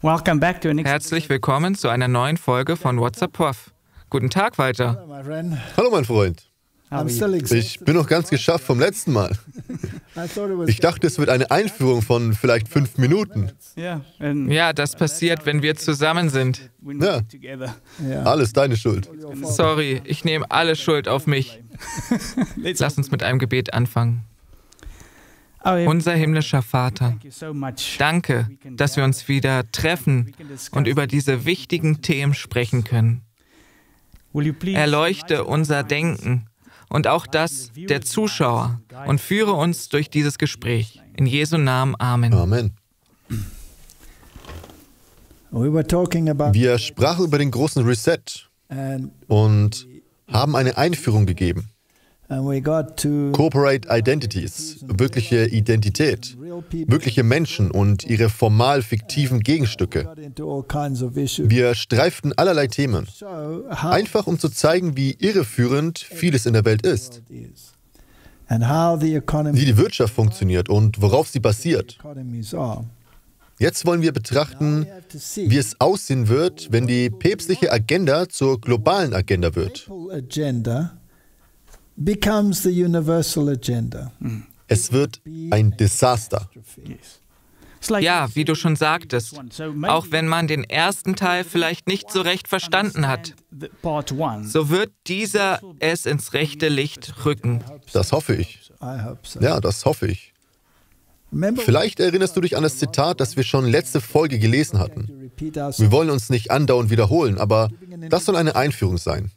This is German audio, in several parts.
Herzlich willkommen zu einer neuen Folge von What's Up Prof. Guten Tag, Walter. Hallo, mein Freund. Ich bin noch ganz geschafft vom letzten Mal. Ich dachte, es wird eine Einführung von vielleicht 5 Minuten. Ja, das passiert, wenn wir zusammen sind. Ja, alles deine Schuld. Sorry, ich nehme alle Schuld auf mich. Lass uns mit einem Gebet anfangen. Unser himmlischer Vater, danke, dass wir uns wieder treffen und über diese wichtigen Themen sprechen können. Erleuchte unser Denken und auch das der Zuschauer und führe uns durch dieses Gespräch. In Jesu Namen, Amen. Amen. Wir sprachen über den großen Reset und haben eine Einführung gegeben. Corporate Identities, wirkliche Identität, wirkliche Menschen und ihre formal fiktiven Gegenstücke. Wir streiften allerlei Themen, einfach um zu zeigen, wie irreführend vieles in der Welt ist, wie die Wirtschaft funktioniert und worauf sie basiert. Jetzt wollen wir betrachten, wie es aussehen wird, wenn die päpstliche Agenda zur globalen Agenda wird. Es wird ein Desaster. Ja, wie du schon sagtest, auch wenn man den ersten Teil vielleicht nicht so recht verstanden hat, so wird dieser es ins rechte Licht rücken. Das hoffe ich. Ja, das hoffe ich. Vielleicht erinnerst du dich an das Zitat, das wir schon letzte Folge gelesen hatten. Wir wollen uns nicht andauernd wiederholen, aber das soll eine Einführung sein.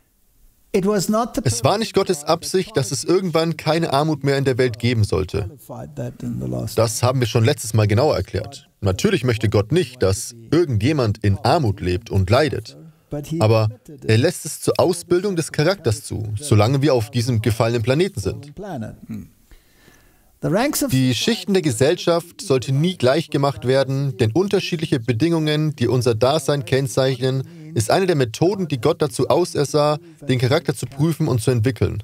Es war nicht Gottes Absicht, dass es irgendwann keine Armut mehr in der Welt geben sollte. Das haben wir schon letztes Mal genauer erklärt. Natürlich möchte Gott nicht, dass irgendjemand in Armut lebt und leidet. Aber er lässt es zur Ausbildung des Charakters zu, solange wir auf diesem gefallenen Planeten sind. Die Schichten der Gesellschaft sollten nie gleich gemacht werden, denn unterschiedliche Bedingungen, die unser Dasein kennzeichnen, ist eine der Methoden, die Gott dazu ausersah, den Charakter zu prüfen und zu entwickeln.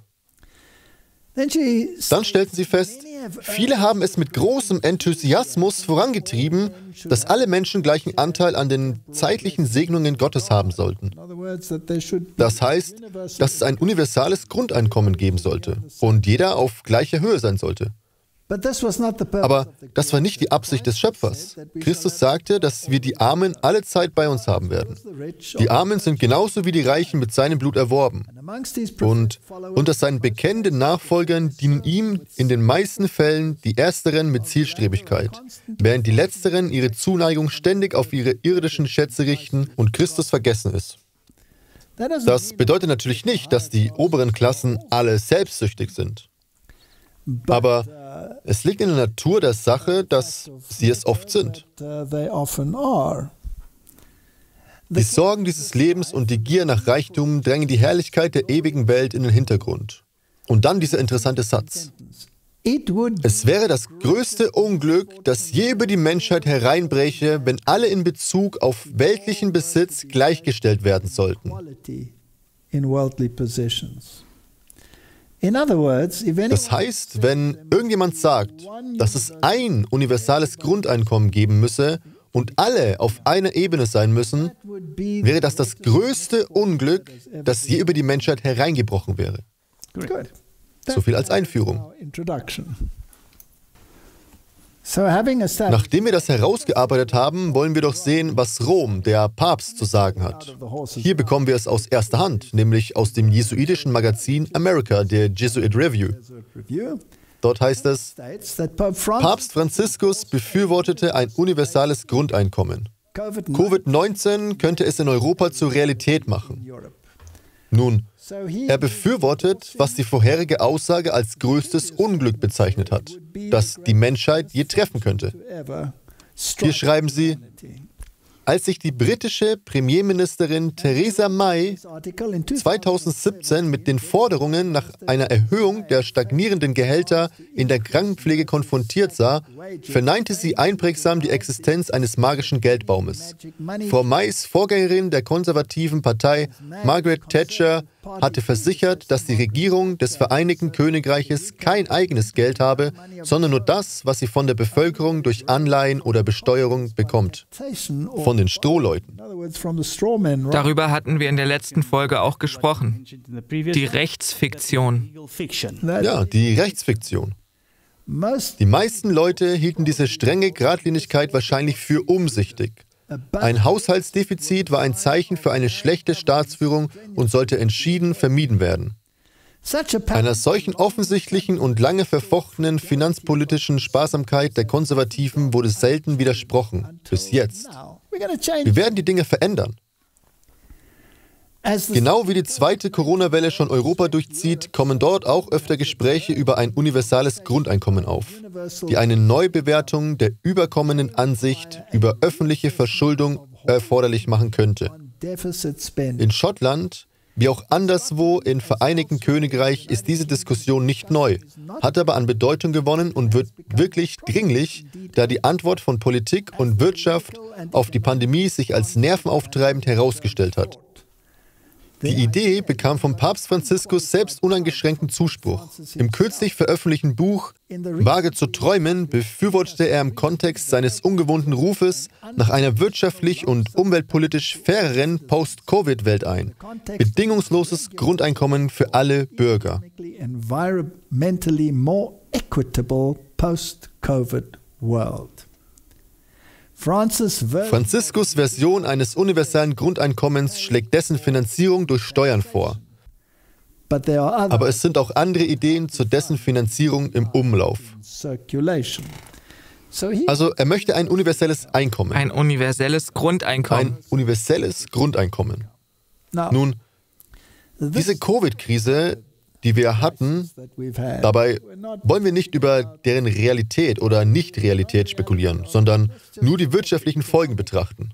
Dann stellten sie fest, viele haben es mit großem Enthusiasmus vorangetrieben, dass alle Menschen gleichen Anteil an den zeitlichen Segnungen Gottes haben sollten. Das heißt, dass es ein universales Grundeinkommen geben sollte und jeder auf gleicher Höhe sein sollte. Aber das war nicht die Absicht des Schöpfers. Christus sagte, dass wir die Armen alle Zeit bei uns haben werden. Die Armen sind genauso wie die Reichen mit seinem Blut erworben. Und unter seinen bekennenden Nachfolgern dienen ihm in den meisten Fällen die Ersteren mit Zielstrebigkeit, während die Letzteren ihre Zuneigung ständig auf ihre irdischen Schätze richten und Christus vergessen ist. Das bedeutet natürlich nicht, dass die oberen Klassen alle selbstsüchtig sind. Aber es liegt in der Natur der Sache, dass sie es oft sind. Die Sorgen dieses Lebens und die Gier nach Reichtum drängen die Herrlichkeit der ewigen Welt in den Hintergrund. Und dann dieser interessante Satz. Es wäre das größte Unglück, das je über die Menschheit hereinbräche, wenn alle in Bezug auf weltlichen Besitz gleichgestellt werden sollten. Das heißt, wenn irgendjemand sagt, dass es ein universales Grundeinkommen geben müsse und alle auf einer Ebene sein müssen, wäre das das größte Unglück, das je über die Menschheit hereingebrochen wäre. So viel als Einführung. Nachdem wir das herausgearbeitet haben, wollen wir doch sehen, was Rom, der Papst, zu sagen hat. Hier bekommen wir es aus erster Hand, nämlich aus dem jesuitischen Magazin America, der Jesuit Review. Dort heißt es, Papst Franziskus befürwortete ein universales Grundeinkommen. Covid-19 könnte es in Europa zur Realität machen. Nun, er befürwortet, was die vorherige Aussage als größtes Unglück bezeichnet hat, das die Menschheit je treffen könnte. Hier schreiben sie, als sich die britische Premierministerin Theresa May 2017 mit den Forderungen nach einer Erhöhung der stagnierenden Gehälter in der Krankenpflege konfrontiert sah, verneinte sie einprägsam die Existenz eines magischen Geldbaumes. Frau Mays Vorgängerin der konservativen Partei, Margaret Thatcher, hatte versichert, dass die Regierung des Vereinigten Königreiches kein eigenes Geld habe, sondern nur das, was sie von der Bevölkerung durch Anleihen oder Besteuerung bekommt. Von den Strohleuten. Darüber hatten wir in der letzten Folge auch gesprochen. Die Rechtsfiktion. Ja, die Rechtsfiktion. Die meisten Leute hielten diese strenge Geradlinigkeit wahrscheinlich für umsichtig. Ein Haushaltsdefizit war ein Zeichen für eine schlechte Staatsführung und sollte entschieden vermieden werden. Einer solchen offensichtlichen und lange verfochtenen finanzpolitischen Sparsamkeit der Konservativen wurde selten widersprochen, bis jetzt. Wir werden die Dinge verändern. Genau wie die zweite Corona-Welle schon Europa durchzieht, kommen dort auch öfter Gespräche über ein universales Grundeinkommen auf, die eine Neubewertung der überkommenen Ansicht über öffentliche Verschuldung erforderlich machen könnte. In Schottland, wie auch anderswo im Vereinigten Königreich, ist diese Diskussion nicht neu, hat aber an Bedeutung gewonnen und wird wirklich dringlich, da die Antwort von Politik und Wirtschaft auf die Pandemie sich als nervenauftreibend herausgestellt hat. Die Idee bekam vom Papst Franziskus selbst uneingeschränkten Zuspruch. Im kürzlich veröffentlichten Buch »Wage zu träumen« befürwortete er im Kontext seines ungewohnten Rufes nach einer wirtschaftlich und umweltpolitisch faireren Post-Covid-Welt ein. Bedingungsloses Grundeinkommen für alle Bürger. Franziskus Version eines universellen Grundeinkommens schlägt dessen Finanzierung durch Steuern vor. Aber es sind auch andere Ideen zur dessen Finanzierung im Umlauf. Also er möchte ein universelles Einkommen. Ein universelles Grundeinkommen. Ein universelles Grundeinkommen. Nun, diese Covid-Krise, die wir hatten, dabei wollen wir nicht über deren Realität oder Nicht-Realität spekulieren, sondern nur die wirtschaftlichen Folgen betrachten.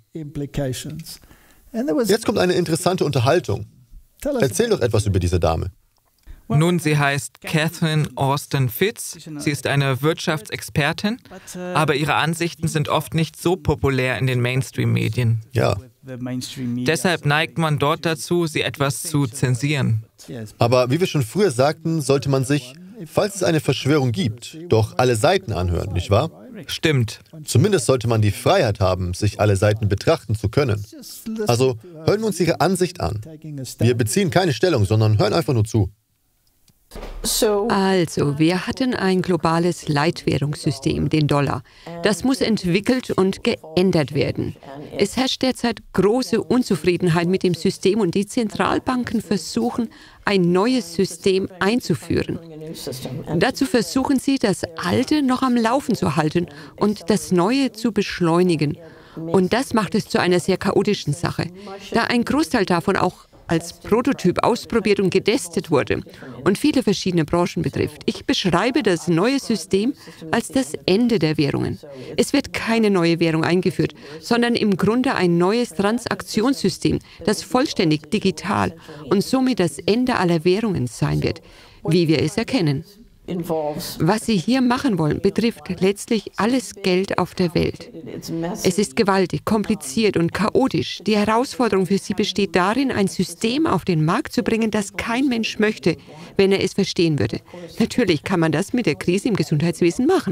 Jetzt kommt eine interessante Unterhaltung. Erzähl doch etwas über diese Dame. Nun, sie heißt Catherine Austin Fitz. Sie ist eine Wirtschaftsexpertin, aber ihre Ansichten sind oft nicht so populär in den Mainstream-Medien. Ja. Deshalb neigt man dort dazu, sie etwas zu zensieren. Aber wie wir schon früher sagten, sollte man sich, falls es eine Verschwörung gibt, doch alle Seiten anhören, nicht wahr? Stimmt. Zumindest sollte man die Freiheit haben, sich alle Seiten betrachten zu können. Also hören wir uns ihre Ansicht an. Wir beziehen keine Stellung, sondern hören einfach nur zu. Also, wir hatten ein globales Leitwährungssystem, den Dollar. Das muss entwickelt und geändert werden. Es herrscht derzeit große Unzufriedenheit mit dem System und die Zentralbanken versuchen, ein neues System einzuführen. Dazu versuchen sie, das Alte noch am Laufen zu halten und das Neue zu beschleunigen. Und das macht es zu einer sehr chaotischen Sache, da ein Großteil davon auch als Prototyp ausprobiert und getestet wurde und viele verschiedene Branchen betrifft. Ich beschreibe das neue System als das Ende der Währungen. Es wird keine neue Währung eingeführt, sondern im Grunde ein neues Transaktionssystem, das vollständig digital und somit das Ende aller Währungen sein wird, wie wir es erkennen. Was Sie hier machen wollen, betrifft letztlich alles Geld auf der Welt. Es ist gewaltig, kompliziert und chaotisch. Die Herausforderung für Sie besteht darin, ein System auf den Markt zu bringen, das kein Mensch möchte, wenn er es verstehen würde. Natürlich kann man das mit der Krise im Gesundheitswesen machen.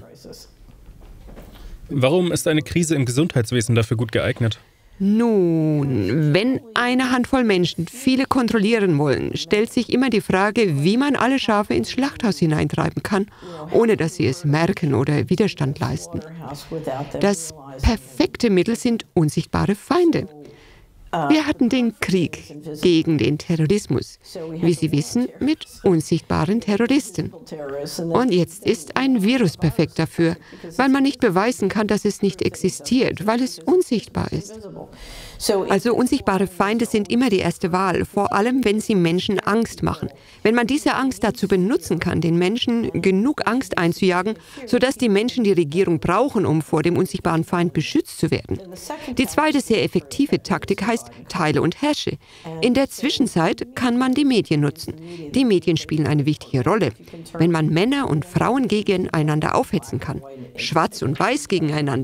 Warum ist eine Krise im Gesundheitswesen dafür gut geeignet? Nun, wenn eine Handvoll Menschen viele kontrollieren wollen, stellt sich immer die Frage, wie man alle Schafe ins Schlachthaus hineintreiben kann, ohne dass sie es merken oder Widerstand leisten. Das perfekte Mittel sind unsichtbare Feinde. Wir hatten den Krieg gegen den Terrorismus, wie Sie wissen, mit unsichtbaren Terroristen. Und jetzt ist ein Virus perfekt dafür, weil man nicht beweisen kann, dass es nicht existiert, weil es unsichtbar ist. Also unsichtbare Feinde sind immer die erste Wahl, vor allem wenn sie Menschen Angst machen. Wenn man diese Angst dazu benutzen kann, den Menschen genug Angst einzujagen, sodass die Menschen die Regierung brauchen, um vor dem unsichtbaren Feind beschützt zu werden. Die zweite sehr effektive Taktik heißt Teile und herrsche. In der Zwischenzeit kann man die Medien nutzen. Die Medien spielen eine wichtige Rolle. Wenn man Männer und Frauen gegeneinander aufhetzen kann, schwarz und weiß gegeneinander,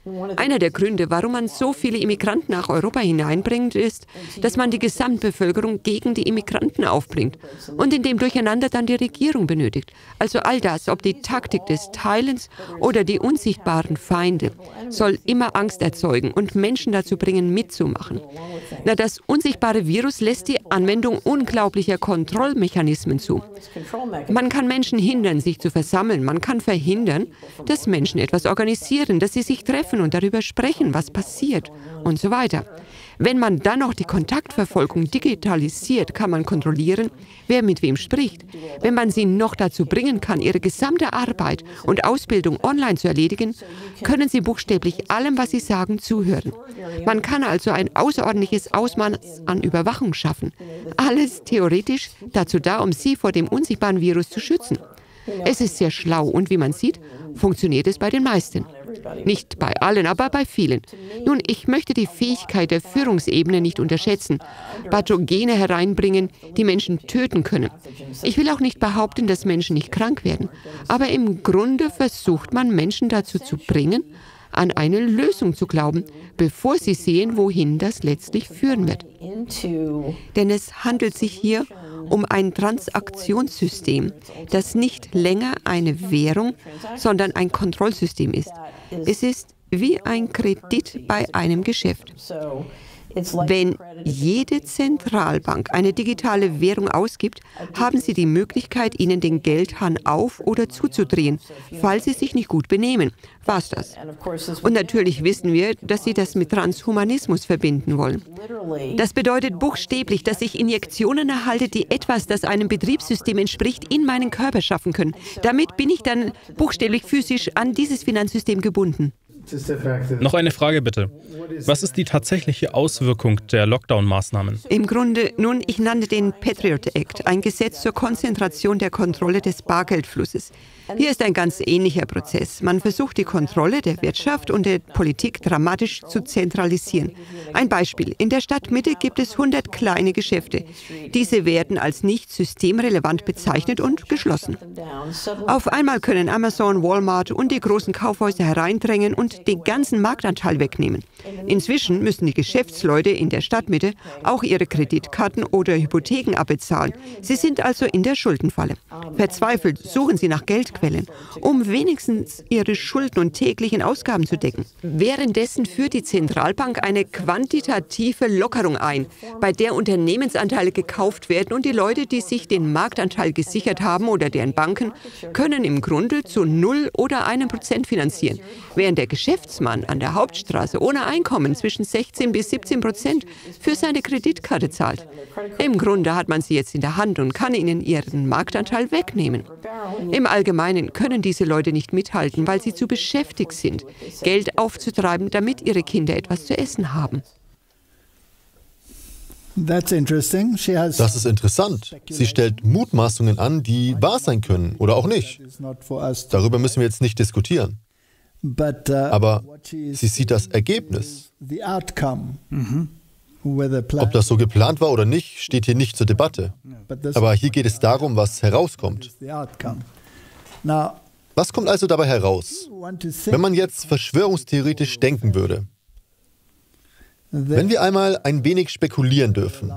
Einer der Gründe, warum man so viele Immigranten nach Europa hineinbringt, ist, dass man die Gesamtbevölkerung gegen die Immigranten aufbringt und in dem Durcheinander dann die Regierung benötigt. Also all das, ob die Taktik des Teilens oder die unsichtbaren Feinde, soll immer Angst erzeugen und Menschen dazu bringen, mitzumachen. Na, das unsichtbare Virus lässt die Anwendung unglaublicher Kontrollmechanismen zu. Man kann Menschen hindern, sich zu versammeln. Man kann verhindern, dass Menschen etwas organisieren, dass sie sich treffen und darüber sprechen, was passiert und so weiter. Wenn man dann noch die Kontaktverfolgung digitalisiert, kann man kontrollieren, wer mit wem spricht. Wenn man sie noch dazu bringen kann, ihre gesamte Arbeit und Ausbildung online zu erledigen, können sie buchstäblich allem, was sie sagen, zuhören. Man kann also ein außerordentliches Ausmaß an Überwachung schaffen. Alles theoretisch dazu da, um sie vor dem unsichtbaren Virus zu schützen. Es ist sehr schlau und wie man sieht, funktioniert es bei den meisten. Nicht bei allen, aber bei vielen. Nun, ich möchte die Fähigkeit der Führungsebene nicht unterschätzen. Pathogene hereinbringen, die Menschen töten können. Ich will auch nicht behaupten, dass Menschen nicht krank werden. Aber im Grunde versucht man, Menschen dazu zu bringen, an eine Lösung zu glauben, bevor sie sehen, wohin das letztlich führen wird. Denn es handelt sich hier um ein Transaktionssystem, das nicht länger eine Währung, sondern ein Kontrollsystem ist. Es ist wie ein Kredit bei einem Geschäft. Wenn jede Zentralbank eine digitale Währung ausgibt, haben sie die Möglichkeit, ihnen den Geldhahn auf- oder zuzudrehen, falls sie sich nicht gut benehmen. War's das? Und natürlich wissen wir, dass sie das mit Transhumanismus verbinden wollen. Das bedeutet buchstäblich, dass ich Injektionen erhalte, die etwas, das einem Betriebssystem entspricht, in meinen Körper schaffen können. Damit bin ich dann buchstäblich physisch an dieses Finanzsystem gebunden. Noch eine Frage bitte. Was ist die tatsächliche Auswirkung der Lockdown-Maßnahmen? Im Grunde, nun, ich nannte den Patriot Act, ein Gesetz zur Konzentration der Kontrolle des Bargeldflusses. Hier ist ein ganz ähnlicher Prozess. Man versucht, die Kontrolle der Wirtschaft und der Politik dramatisch zu zentralisieren. Ein Beispiel. In der Stadtmitte gibt es 100 kleine Geschäfte. Diese werden als nicht systemrelevant bezeichnet und geschlossen. Auf einmal können Amazon, Walmart und die großen Kaufhäuser hereindrängen und den ganzen Marktanteil wegnehmen. Inzwischen müssen die Geschäftsleute in der Stadtmitte auch ihre Kreditkarten oder Hypotheken abbezahlen. Sie sind also in der Schuldenfalle. Verzweifelt suchen sie nach Geldquellen, um wenigstens ihre Schulden und täglichen Ausgaben zu decken. Währenddessen führt die Zentralbank eine quantitative Lockerung ein, bei der Unternehmensanteile gekauft werden und die Leute, die sich den Marktanteil gesichert haben oder deren Banken, können im Grunde zu 0 oder 1% finanzieren, während der Geschäftsmann an der Hauptstraße ohne Einkommen zwischen 16 bis 17% für seine Kreditkarte zahlt. Im Grunde hat man sie jetzt in der Hand und kann ihnen ihren Marktanteil wegnehmen. Im Allgemeinen können diese Leute nicht mithalten, weil sie zu beschäftigt sind, Geld aufzutreiben, damit ihre Kinder etwas zu essen haben. Das ist interessant. Sie stellt Mutmaßungen an, die wahr sein können oder auch nicht. Darüber müssen wir jetzt nicht diskutieren. Aber sie sieht das Ergebnis. Ob das so geplant war oder nicht, steht hier nicht zur Debatte. Aber hier geht es darum, was herauskommt. Was kommt also dabei heraus? Wenn man jetzt verschwörungstheoretisch denken würde. Wenn wir einmal ein wenig spekulieren dürfen.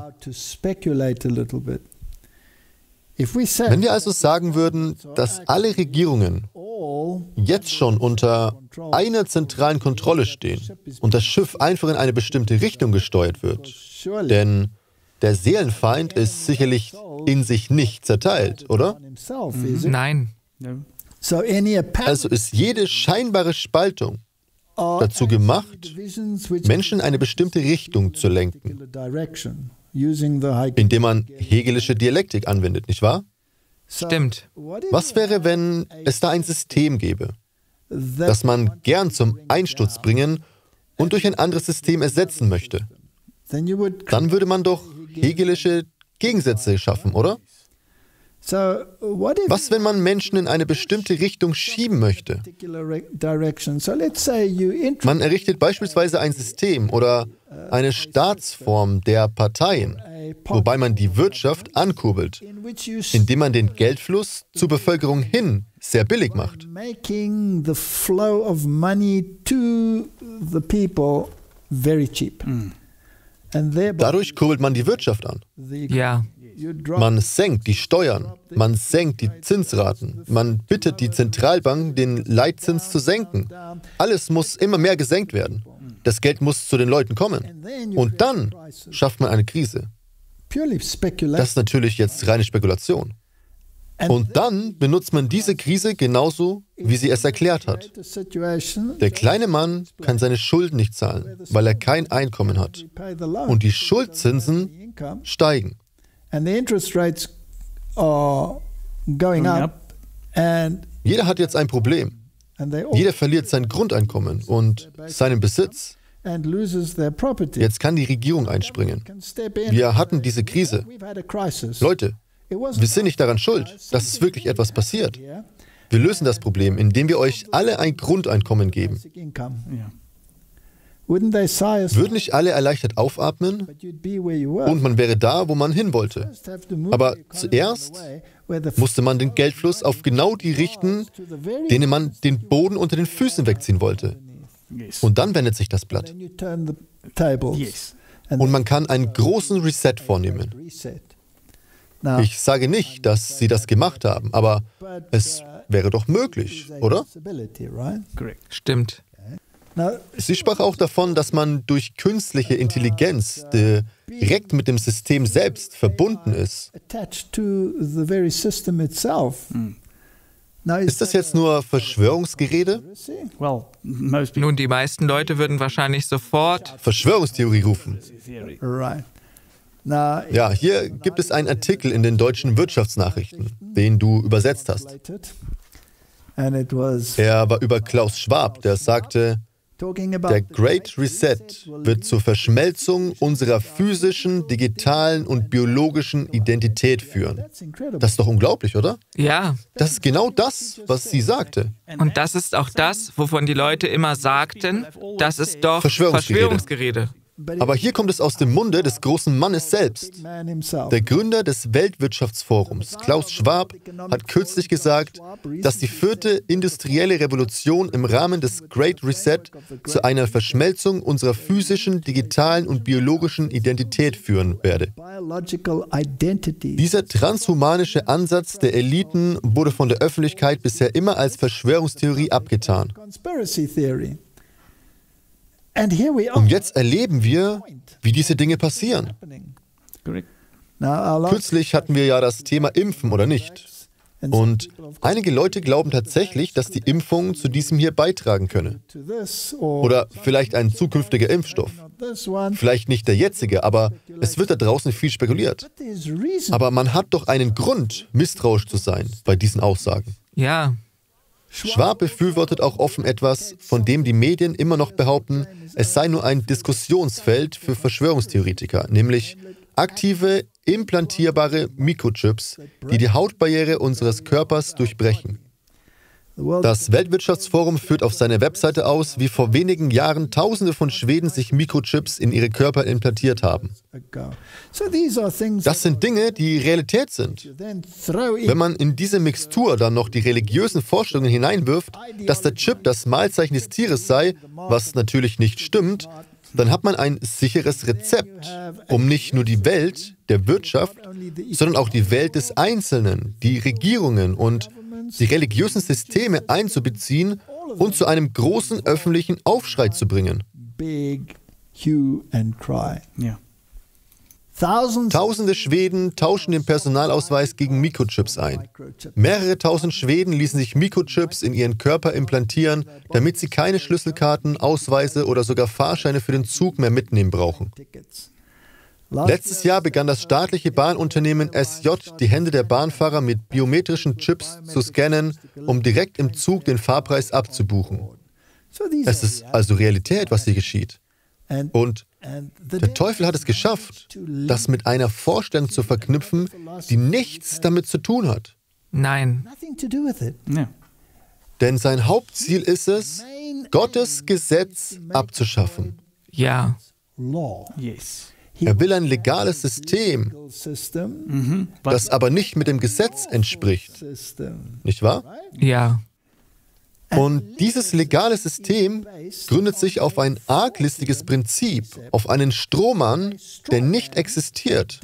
Wenn wir also sagen würden, dass alle Regierungen jetzt schon unter einer zentralen Kontrolle stehen und das Schiff einfach in eine bestimmte Richtung gesteuert wird. Denn der Seelenfeind ist sicherlich in sich nicht zerteilt, oder? Nein. Also ist jede scheinbare Spaltung dazu gemacht, Menschen in eine bestimmte Richtung zu lenken, indem man hegelische Dialektik anwendet, nicht wahr? Stimmt. Was wäre, wenn es da ein System gäbe, das man gern zum Einsturz bringen und durch ein anderes System ersetzen möchte? Dann würde man doch hegelische Gegensätze schaffen, oder? Was, wenn man Menschen in eine bestimmte Richtung schieben möchte? Man errichtet beispielsweise ein System oder eine Staatsform der Parteien, wobei man die Wirtschaft ankurbelt, indem man den Geldfluss zur Bevölkerung hin sehr billig macht. Dadurch kurbelt man die Wirtschaft an. Ja. Man senkt die Steuern, man senkt die Zinsraten, man bittet die Zentralbank, den Leitzins zu senken. Alles muss immer mehr gesenkt werden. Das Geld muss zu den Leuten kommen. Und dann schafft man eine Krise. Das ist natürlich jetzt reine Spekulation. Und dann benutzt man diese Krise genauso, wie sie es erklärt hat. Der kleine Mann kann seine Schulden nicht zahlen, weil er kein Einkommen hat. Und die Schuldzinsen steigen. Jeder hat jetzt ein Problem. Jeder verliert sein Grundeinkommen und seinen Besitz. Jetzt kann die Regierung einspringen. Wir hatten diese Krise. Leute, wir sind nicht daran schuld, dass es wirklich etwas passiert. Wir lösen das Problem, indem wir euch alle ein Grundeinkommen geben. Würden nicht alle erleichtert aufatmen? Und man wäre da, wo man hin wollte. Aber zuerst musste man den Geldfluss auf genau die richten, denen man den Boden unter den Füßen wegziehen wollte. Und dann wendet sich das Blatt. Und man kann einen großen Reset vornehmen. Ich sage nicht, dass sie das gemacht haben, aber es wäre doch möglich, oder? Stimmt. Sie sprach auch davon, dass man durch künstliche Intelligenz direkt mit dem System selbst verbunden ist. Ist das jetzt nur Verschwörungsgerede? Nun, die meisten Leute würden wahrscheinlich sofort Verschwörungstheorie rufen. Ja, hier gibt es einen Artikel in den deutschen Wirtschaftsnachrichten, den du übersetzt hast. Er war über Klaus Schwab, der sagte, der Great Reset wird zur Verschmelzung unserer physischen, digitalen und biologischen Identität führen. Das ist doch unglaublich, oder? Ja. Das ist genau das, was sie sagte. Und das ist auch das, wovon die Leute immer sagten, das ist doch Verschwörungsgerede. Aber hier kommt es aus dem Munde des großen Mannes selbst. Der Gründer des Weltwirtschaftsforums, Klaus Schwab, hat kürzlich gesagt, dass die 4. industrielle Revolution im Rahmen des Great Reset zu einer Verschmelzung unserer physischen, digitalen und biologischen Identität führen werde. Dieser transhumanische Ansatz der Eliten wurde von der Öffentlichkeit bisher immer als Verschwörungstheorie abgetan. Und jetzt erleben wir, wie diese Dinge passieren. Kürzlich hatten wir ja das Thema Impfen oder nicht. Und einige Leute glauben tatsächlich, dass die Impfung zu diesem hier beitragen könne. Oder vielleicht ein zukünftiger Impfstoff. Vielleicht nicht der jetzige, aber es wird da draußen viel spekuliert. Aber man hat doch einen Grund, misstrauisch zu sein bei diesen Aussagen. Ja. Schwab befürwortet auch offen etwas, von dem die Medien immer noch behaupten, es sei nur ein Diskussionsfeld für Verschwörungstheoretiker, nämlich aktive, implantierbare Mikrochips, die die Hautbarriere unseres Körpers durchbrechen. Das Weltwirtschaftsforum führt auf seiner Webseite aus, wie vor wenigen Jahren Tausende von Schweden sich Mikrochips in ihre Körper implantiert haben. Das sind Dinge, die Realität sind. Wenn man in diese Mixtur dann noch die religiösen Vorstellungen hineinwirft, dass der Chip das Mahlzeichen des Tieres sei, was natürlich nicht stimmt, dann hat man ein sicheres Rezept, um nicht nur die Welt der Wirtschaft, sondern auch die Welt des Einzelnen, die Regierungen und die religiösen Systeme einzubeziehen und zu einem großen öffentlichen Aufschrei zu bringen. Tausende Schweden tauschen den Personalausweis gegen Mikrochips ein. Mehrere tausend Schweden ließen sich Mikrochips in ihren Körper implantieren, damit sie keine Schlüsselkarten, Ausweise oder sogar Fahrscheine für den Zug mehr mitnehmen brauchen. Letztes Jahr begann das staatliche Bahnunternehmen SJ, die Hände der Bahnfahrer mit biometrischen Chips zu scannen, um direkt im Zug den Fahrpreis abzubuchen. Es ist also Realität, was hier geschieht. Und Der Teufel hat es geschafft, das mit einer Vorstellung zu verknüpfen, die nichts damit zu tun hat. Nein. Denn sein Hauptziel ist es, Gottes Gesetz abzuschaffen. Ja. Er will ein legales System, das aber nicht mit dem Gesetz entspricht. Nicht wahr? Ja. Und dieses legale System gründet sich auf ein arglistiges Prinzip, auf einen Strohmann, der nicht existiert.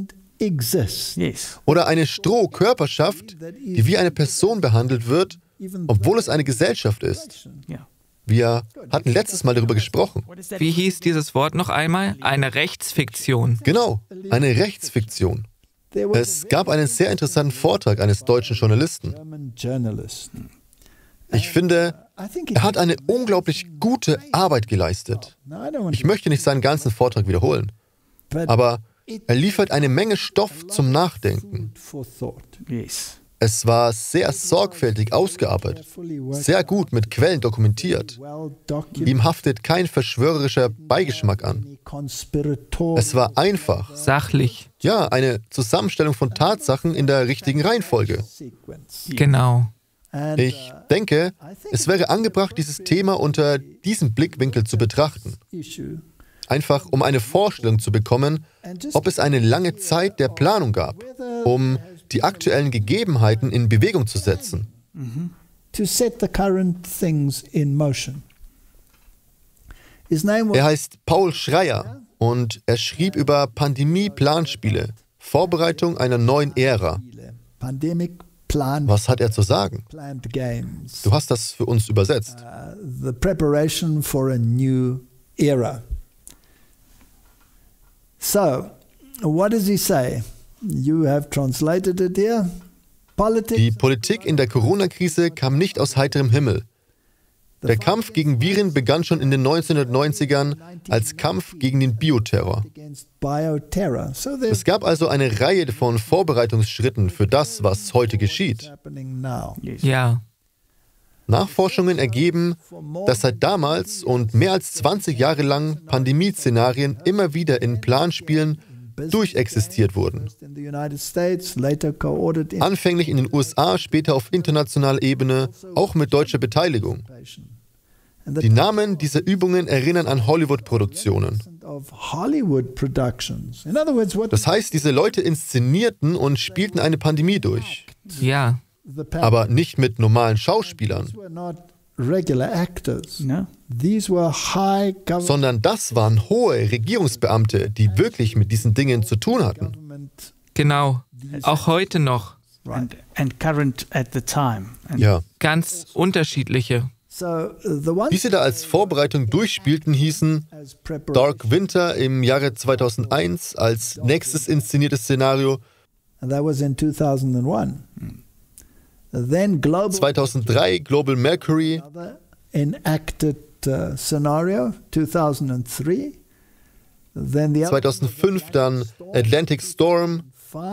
Oder eine Strohkörperschaft, die wie eine Person behandelt wird, obwohl es eine Gesellschaft ist. Wir hatten letztes Mal darüber gesprochen. Wie hieß dieses Wort noch einmal? Eine Rechtsfiktion. Genau, eine Rechtsfiktion. Es gab einen sehr interessanten Vortrag eines deutschen Journalisten. Ich finde, er hat eine unglaublich gute Arbeit geleistet. Ich möchte nicht seinen ganzen Vortrag wiederholen, aber er liefert eine Menge Stoff zum Nachdenken. Es war sehr sorgfältig ausgearbeitet, sehr gut mit Quellen dokumentiert. Ihm haftet kein verschwörerischer Beigeschmack an. Es war einfach. Sachlich. Ja, eine Zusammenstellung von Tatsachen in der richtigen Reihenfolge. Genau. Ich denke, es wäre angebracht, dieses Thema unter diesem Blickwinkel zu betrachten. Einfach um eine Vorstellung zu bekommen, ob es eine lange Zeit der Planung gab, um die aktuellen Gegebenheiten in Bewegung zu setzen. Er heißt Paul Schreier und er schrieb über Pandemie-Planspiele, Vorbereitung einer neuen Ära. Was hat er zu sagen? Du hast das für uns übersetzt. The preparation for a new era. So, what does he say? You have translated it here. Die Politik in der Corona-Krise kam nicht aus heiterem Himmel. Der Kampf gegen Viren begann schon in den 1990ern als Kampf gegen den Bioterror. Es gab also eine Reihe von Vorbereitungsschritten für das, was heute geschieht. Ja. Nachforschungen ergeben, dass seit damals und mehr als 20 Jahre lang Pandemieszenarien immer wieder in Planspielen durchexistiert wurden. Anfänglich in den USA, später auf internationaler Ebene, auch mit deutscher Beteiligung. Die Namen dieser Übungen erinnern an Hollywood-Produktionen. Das heißt, diese Leute inszenierten und spielten eine Pandemie durch. Ja. Aber nicht mit normalen Schauspielern. Sondern das waren hohe Regierungsbeamte, die wirklich mit diesen Dingen zu tun hatten. Genau. Auch heute noch. Ja. Ganz unterschiedliche. Die sie da als Vorbereitung durchspielten, hießen Dark Winter im Jahre 2001 als nächstes inszeniertes Szenario. 2003 Global Mercury. Enacted scenario 2003. 2005 dann Atlantic Storm.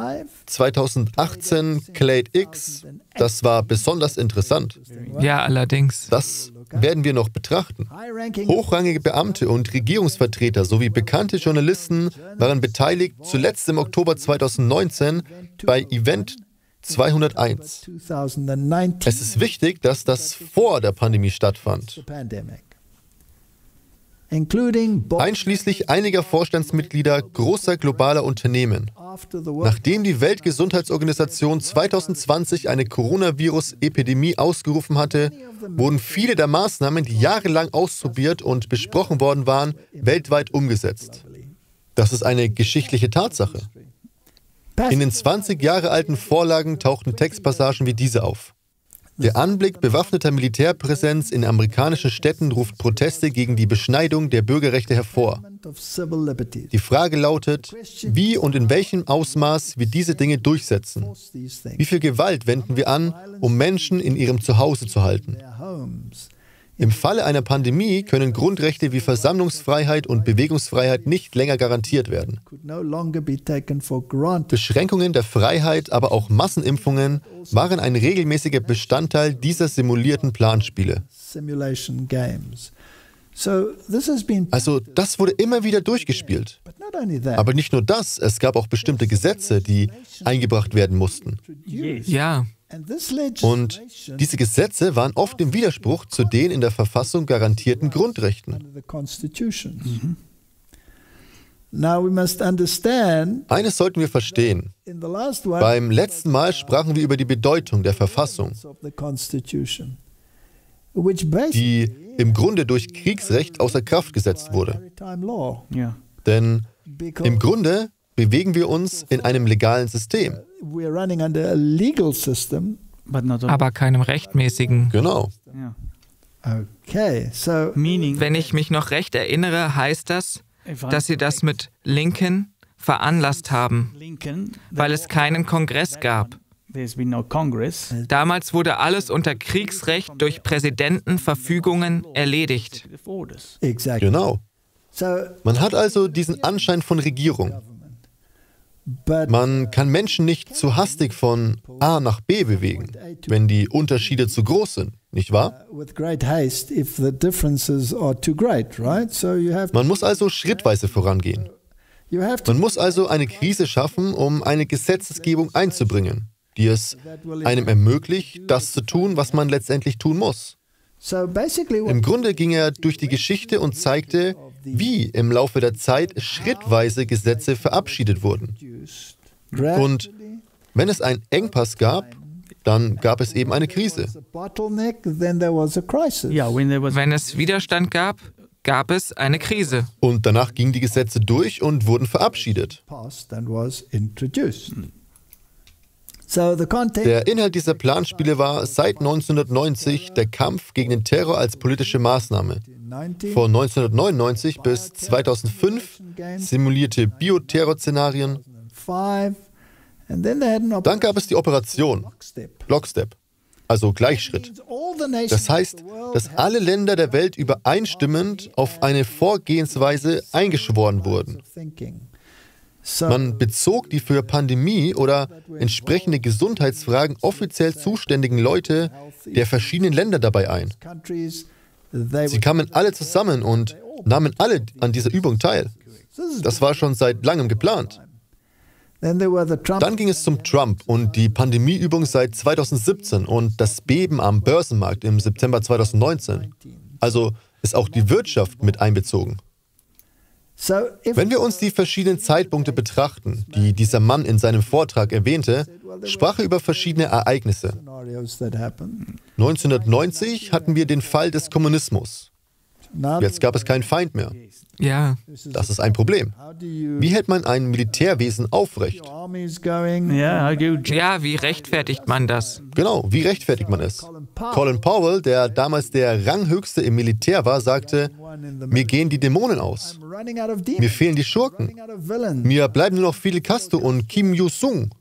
2018 Clade X. Das war besonders interessant. Ja, allerdings. Das werden wir noch betrachten. Hochrangige Beamte und Regierungsvertreter sowie bekannte Journalisten waren beteiligt, zuletzt im Oktober 2019 bei Event 201. Es ist wichtig, dass das vor der Pandemie stattfand. Einschließlich einiger Vorstandsmitglieder großer globaler Unternehmen. Nachdem die Weltgesundheitsorganisation 2020 eine Coronavirus-Epidemie ausgerufen hatte, wurden viele der Maßnahmen, die jahrelang ausprobiert und besprochen worden waren, weltweit umgesetzt. Das ist eine geschichtliche Tatsache. In den 20 Jahre alten Vorlagen tauchten Textpassagen wie diese auf. Der Anblick bewaffneter Militärpräsenz in amerikanischen Städten ruft Proteste gegen die Beschneidung der Bürgerrechte hervor. Die Frage lautet, wie und in welchem Ausmaß wir diese Dinge durchsetzen. Wie viel Gewalt wenden wir an, um Menschen in ihrem Zuhause zu halten? Im Falle einer Pandemie können Grundrechte wie Versammlungsfreiheit und Bewegungsfreiheit nicht länger garantiert werden. Beschränkungen der Freiheit, aber auch Massenimpfungen waren ein regelmäßiger Bestandteil dieser simulierten Planspiele. Also das wurde immer wieder durchgespielt. Aber nicht nur das, es gab auch bestimmte Gesetze, die eingebracht werden mussten. Ja. Und diese Gesetze waren oft im Widerspruch zu den in der Verfassung garantierten Grundrechten. Eines sollten wir verstehen. Beim letzten Mal sprachen wir über die Bedeutung der Verfassung, die im Grunde durch Kriegsrecht außer Kraft gesetzt wurde. Denn im Grunde bewegen wir uns in einem legalen System. Aber keinem rechtmäßigen. Genau. Wenn ich mich noch recht erinnere, heißt das, dass sie das mit Lincoln veranlasst haben, weil es keinen Kongress gab. Damals wurde alles unter Kriegsrecht durch Präsidentenverfügungen erledigt. Genau. Man hat also diesen Anschein von Regierung. Man kann Menschen nicht zu hastig von A nach B bewegen, wenn die Unterschiede zu groß sind, nicht wahr? Man muss also schrittweise vorangehen. Man muss also eine Krise schaffen, um eine Gesetzgebung einzubringen, die es einem ermöglicht, das zu tun, was man letztendlich tun muss. Im Grunde ging er durch die Geschichte und zeigte, wie im Laufe der Zeit schrittweise Gesetze verabschiedet wurden. Und wenn es einen Engpass gab, dann gab es eben eine Krise. Wenn es Widerstand gab, gab es eine Krise. Und danach gingen die Gesetze durch und wurden verabschiedet. Der Inhalt dieser Planspiele war seit 1990 der Kampf gegen den Terror als politische Maßnahme. Von 1999 bis 2005 simulierte Bioterrorszenarien. Dann gab es die Operation Lockstep, also Gleichschritt. Das heißt, dass alle Länder der Welt übereinstimmend auf eine Vorgehensweise eingeschworen wurden. Man bezog die für Pandemie oder entsprechende Gesundheitsfragen offiziell zuständigen Leute der verschiedenen Länder dabei ein. Sie kamen alle zusammen und nahmen alle an dieser Übung teil. Das war schon seit langem geplant. Dann ging es zum Trump und die Pandemieübung seit 2017 und das Beben am Börsenmarkt im September 2019. Also ist auch die Wirtschaft mit einbezogen. Wenn wir uns die verschiedenen Zeitpunkte betrachten, die dieser Mann in seinem Vortrag erwähnte, sprach er über verschiedene Ereignisse. 1990 hatten wir den Fall des Kommunismus. Jetzt gab es keinen Feind mehr. Ja. Das ist ein Problem. Wie hält man ein Militärwesen aufrecht? Ja, wie rechtfertigt man das? Genau, wie rechtfertigt man es? Colin Powell, der damals der Ranghöchste im Militär war, sagte, mir gehen die Dämonen aus. Mir fehlen die Schurken. Mir bleiben nur noch Fidel Castro und Kim Il-sung.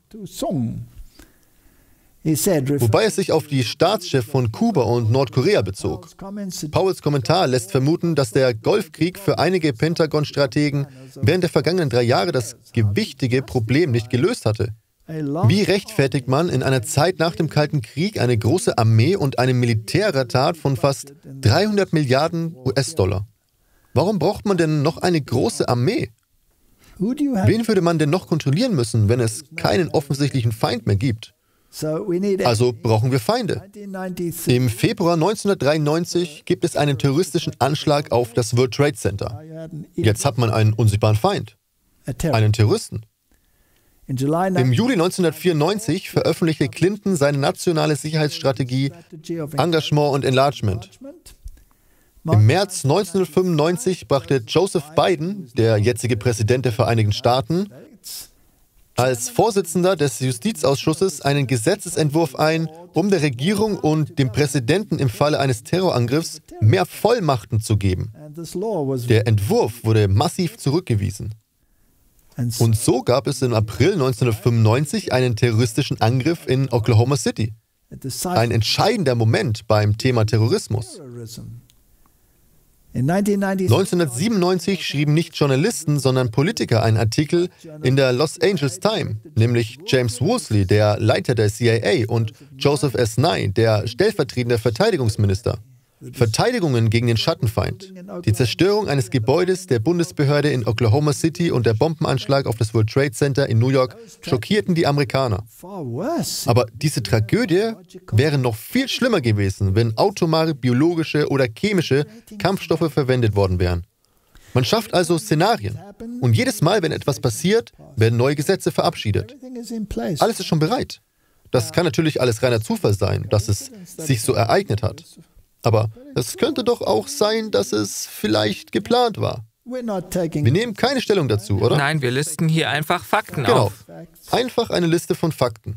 Wobei es sich auf die Staatschefs von Kuba und Nordkorea bezog. Powells Kommentar lässt vermuten, dass der Golfkrieg für einige Pentagon-Strategen während der vergangenen 3 Jahre das gewichtige Problem nicht gelöst hatte. Wie rechtfertigt man in einer Zeit nach dem Kalten Krieg eine große Armee und einen Militäretat von fast 300 Milliarden US-Dollar? Warum braucht man denn noch eine große Armee? Wen würde man denn noch kontrollieren müssen, wenn es keinen offensichtlichen Feind mehr gibt? Also brauchen wir Feinde. Im Februar 1993 gibt es einen terroristischen Anschlag auf das World Trade Center. Jetzt hat man einen unsichtbaren Feind, einen Terroristen. Im Juli 1994 veröffentlichte Clinton seine nationale Sicherheitsstrategie Engagement und Enlargement. Im März 1995 brachte Joseph Biden, der jetzige Präsident der Vereinigten Staaten, als Vorsitzender des Justizausschusses einen Gesetzesentwurf ein, um der Regierung und dem Präsidenten im Falle eines Terrorangriffs mehr Vollmachten zu geben. Der Entwurf wurde massiv zurückgewiesen. Und so gab es im April 1995 einen terroristischen Angriff in Oklahoma City. Ein entscheidender Moment beim Thema Terrorismus. 1997 schrieben nicht Journalisten, sondern Politiker einen Artikel in der Los Angeles Times, nämlich James Woolsey, der Leiter der CIA, und Joseph S. Nye, der stellvertretende Verteidigungsminister. Verteidigungen gegen den Schattenfeind, die Zerstörung eines Gebäudes der Bundesbehörde in Oklahoma City und der Bombenanschlag auf das World Trade Center in New York schockierten die Amerikaner. Aber diese Tragödie wäre noch viel schlimmer gewesen, wenn atomare, biologische oder chemische Kampfstoffe verwendet worden wären. Man schafft also Szenarien. Und jedes Mal, wenn etwas passiert, werden neue Gesetze verabschiedet. Alles ist schon bereit. Das kann natürlich alles reiner Zufall sein, dass es sich so ereignet hat. Aber es könnte doch auch sein, dass es vielleicht geplant war. Wir nehmen keine Stellung dazu, oder? Nein, wir listen hier einfach Fakten Genau. auf. Einfach eine Liste von Fakten.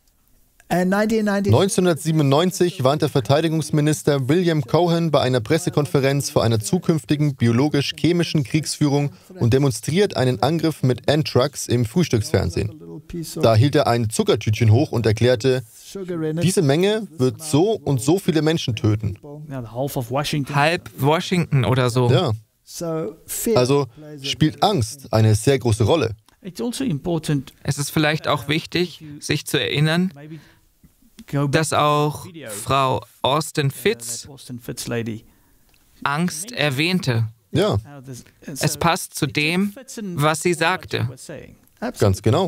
1997 warnt der Verteidigungsminister William Cohen bei einer Pressekonferenz vor einer zukünftigen biologisch-chemischen Kriegsführung und demonstriert einen Angriff mit Anthrax im Frühstücksfernsehen. Da hielt er ein Zuckertütchen hoch und erklärte, diese Menge wird so und so viele Menschen töten. Halb Washington oder so. Ja. Also spielt Angst eine sehr große Rolle. Es ist vielleicht auch wichtig, sich zu erinnern, dass auch Frau Austin Fitz Angst erwähnte. Ja. Es passt zu dem, was sie sagte. Ganz genau.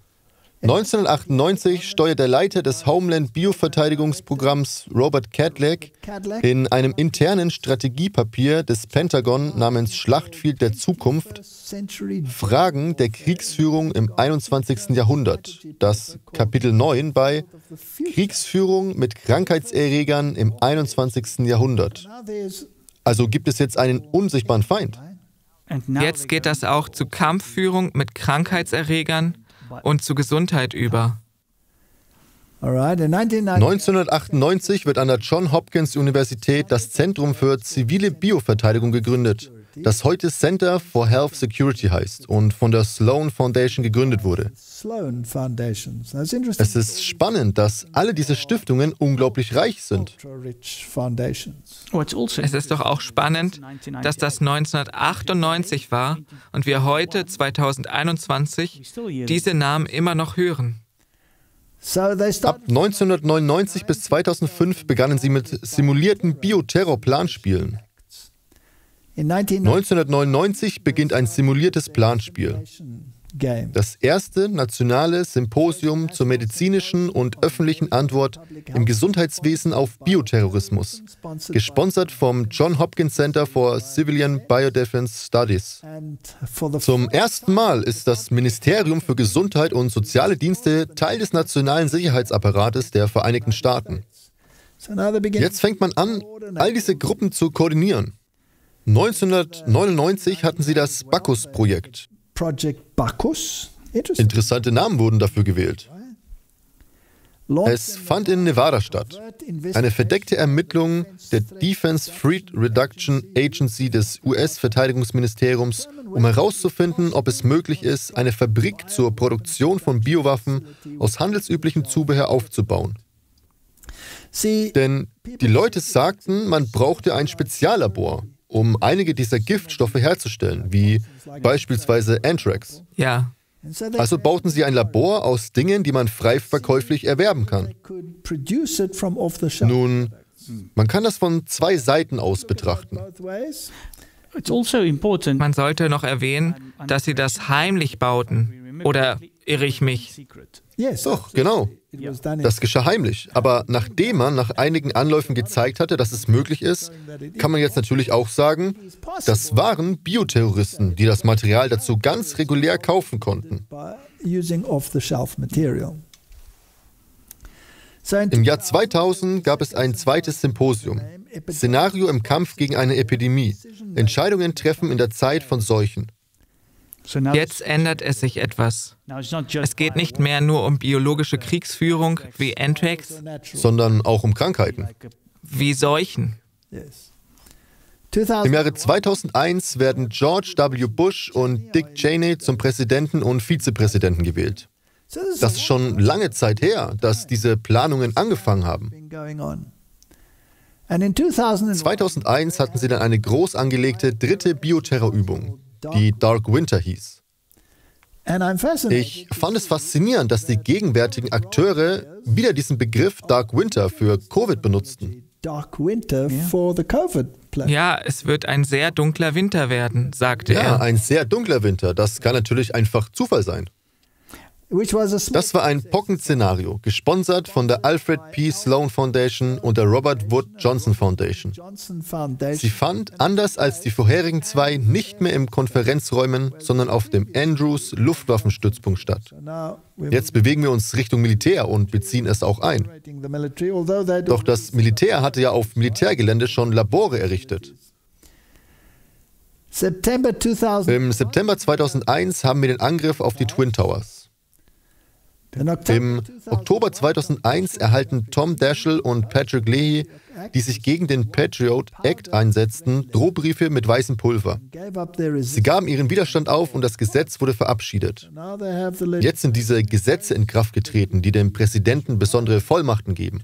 1998 steuert der Leiter des Homeland Bioverteidigungsprogramms Robert Kadlec in einem internen Strategiepapier des Pentagon namens Schlachtfeld der Zukunft Fragen der Kriegsführung im 21. Jahrhundert, das Kapitel 9 bei Kriegsführung mit Krankheitserregern im 21. Jahrhundert. Also gibt es jetzt einen unsichtbaren Feind. Jetzt geht das auch zu Kampfführung mit Krankheitserregern und zu Gesundheit über. 1998 wird an der Johns Hopkins Universität das Zentrum für zivile Bioverteidigung gegründet, das heute Center for Health Security heißt und von der Sloan Foundation gegründet wurde. Es ist spannend, dass alle diese Stiftungen unglaublich reich sind. Es ist doch auch spannend, dass das 1998 war und wir heute, 2021, diese Namen immer noch hören. Ab 1999 bis 2005 begannen sie mit simulierten Bioterror-Planspielen. 1999 beginnt ein simuliertes Planspiel. Das erste nationale Symposium zur medizinischen und öffentlichen Antwort im Gesundheitswesen auf Bioterrorismus, gesponsert vom Johns Hopkins Center for Civilian Biodefense Studies. Zum ersten Mal ist das Ministerium für Gesundheit und Soziale Dienste Teil des nationalen Sicherheitsapparates der Vereinigten Staaten. Jetzt fängt man an, all diese Gruppen zu koordinieren. 1999 hatten sie das Bacchus-Projekt. Interessante Namen wurden dafür gewählt. Es fand in Nevada statt. Eine verdeckte Ermittlung der Defense Threat Reduction Agency des US-Verteidigungsministeriums, um herauszufinden, ob es möglich ist, eine Fabrik zur Produktion von Biowaffen aus handelsüblichem Zubehör aufzubauen. Denn die Leute sagten, man brauchte ein Speziallabor, um einige dieser Giftstoffe herzustellen, wie beispielsweise Anthrax. Ja. Also bauten sie ein Labor aus Dingen, die man frei verkäuflich erwerben kann. Nun, man kann das von zwei Seiten aus betrachten. Man sollte noch erwähnen, dass sie das heimlich bauten. Oder irre ich mich? Doch, genau. Das geschah heimlich. Aber nachdem man nach einigen Anläufen gezeigt hatte, dass es möglich ist, kann man jetzt natürlich auch sagen, das waren Bioterroristen, die das Material dazu ganz regulär kaufen konnten. Im Jahr 2000 gab es ein zweites Symposium. Szenario im Kampf gegen eine Epidemie. Entscheidungen treffen in der Zeit von Seuchen. Jetzt ändert es sich etwas. Es geht nicht mehr nur um biologische Kriegsführung wie Anthrax, sondern auch um Krankheiten. Wie Seuchen. Im Jahre 2001 werden George W. Bush und Dick Cheney zum Präsidenten und Vizepräsidenten gewählt. Das ist schon lange Zeit her, dass diese Planungen angefangen haben. 2001 hatten sie dann eine groß angelegte dritte Bioterrorübung, die Dark Winter hieß. Ich fand es faszinierend, dass die gegenwärtigen Akteure wieder diesen Begriff Dark Winter für Covid benutzten. Ja, es wird ein sehr dunkler Winter werden, sagte er. Ja, ein sehr dunkler Winter. Das kann natürlich einfach Zufall sein. Das war ein Pockenszenario, gesponsert von der Alfred P. Sloan Foundation und der Robert Wood Johnson Foundation. Sie fand, anders als die vorherigen zwei, nicht mehr in Konferenzräumen, sondern auf dem Andrews Luftwaffenstützpunkt statt. Jetzt bewegen wir uns Richtung Militär und beziehen es auch ein. Doch das Militär hatte ja auf Militärgelände schon Labore errichtet. Im September 2001 haben wir den Angriff auf die Twin Towers. Im Oktober 2001 erhalten Tom Daschle und Patrick Leahy, die sich gegen den Patriot Act einsetzten, Drohbriefe mit weißem Pulver. Sie gaben ihren Widerstand auf und das Gesetz wurde verabschiedet. Jetzt sind diese Gesetze in Kraft getreten, die dem Präsidenten besondere Vollmachten geben.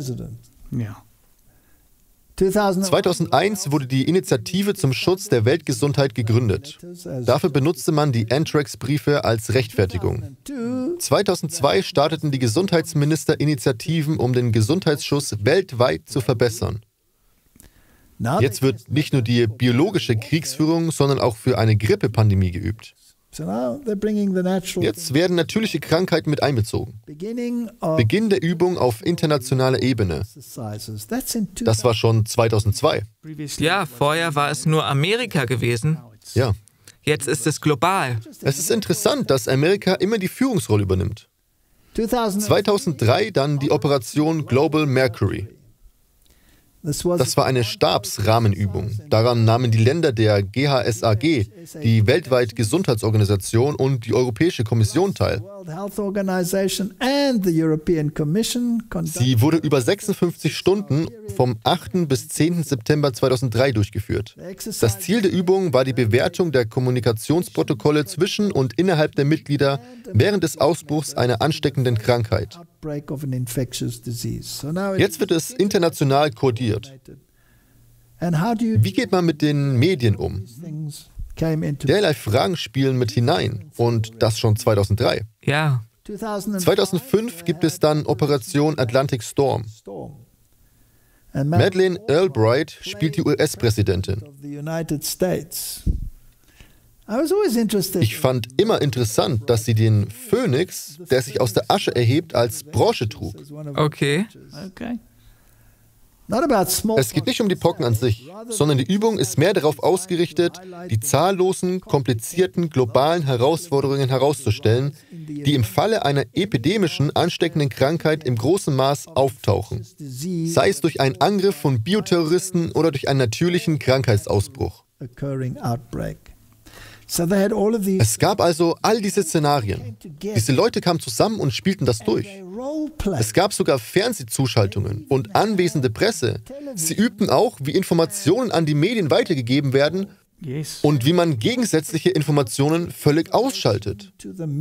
2001 wurde die Initiative zum Schutz der Weltgesundheit gegründet. Dafür benutzte man die Anthrax-Briefe als Rechtfertigung. 2002 starteten die Gesundheitsminister Initiativen, um den Gesundheitsschutz weltweit zu verbessern. Jetzt wird nicht nur die biologische Kriegsführung, sondern auch für eine Grippepandemie geübt. Jetzt werden natürliche Krankheiten mit einbezogen. Beginn der Übung auf internationaler Ebene. Das war schon 2002. Ja, vorher war es nur Amerika gewesen. Ja. Jetzt ist es global. Es ist interessant, dass Amerika immer die Führungsrolle übernimmt. 2003 dann die Operation Global Mercury. Das war eine Stabsrahmenübung. Daran nahmen die Länder der GHSAG, die weltweite Gesundheitsorganisation und die Europäische Kommission teil. Sie wurde über 56 Stunden vom 8. bis 10. September 2003 durchgeführt. Das Ziel der Übung war die Bewertung der Kommunikationsprotokolle zwischen und innerhalb der Mitglieder während des Ausbruchs einer ansteckenden Krankheit. Jetzt wird es international koordiniert. Wie geht man mit den Medien um? Derlei Fragen spielen mit hinein und das schon 2003. Ja. 2005 gibt es dann Operation Atlantic Storm. Madeleine Albright spielt die US-Präsidentin. Ich fand immer interessant, dass sie den Phönix, der sich aus der Asche erhebt, als Broche trug. Okay. Es geht nicht um die Pocken an sich, sondern die Übung ist mehr darauf ausgerichtet, die zahllosen, komplizierten, globalen Herausforderungen herauszustellen, die im Falle einer epidemischen, ansteckenden Krankheit im großen Maß auftauchen, sei es durch einen Angriff von Bioterroristen oder durch einen natürlichen Krankheitsausbruch. Es gab also all diese Szenarien. Diese Leute kamen zusammen und spielten das durch. Es gab sogar Fernsehzuschaltungen und anwesende Presse. Sie übten auch, wie Informationen an die Medien weitergegeben werden und wie man gegensätzliche Informationen völlig ausschaltet.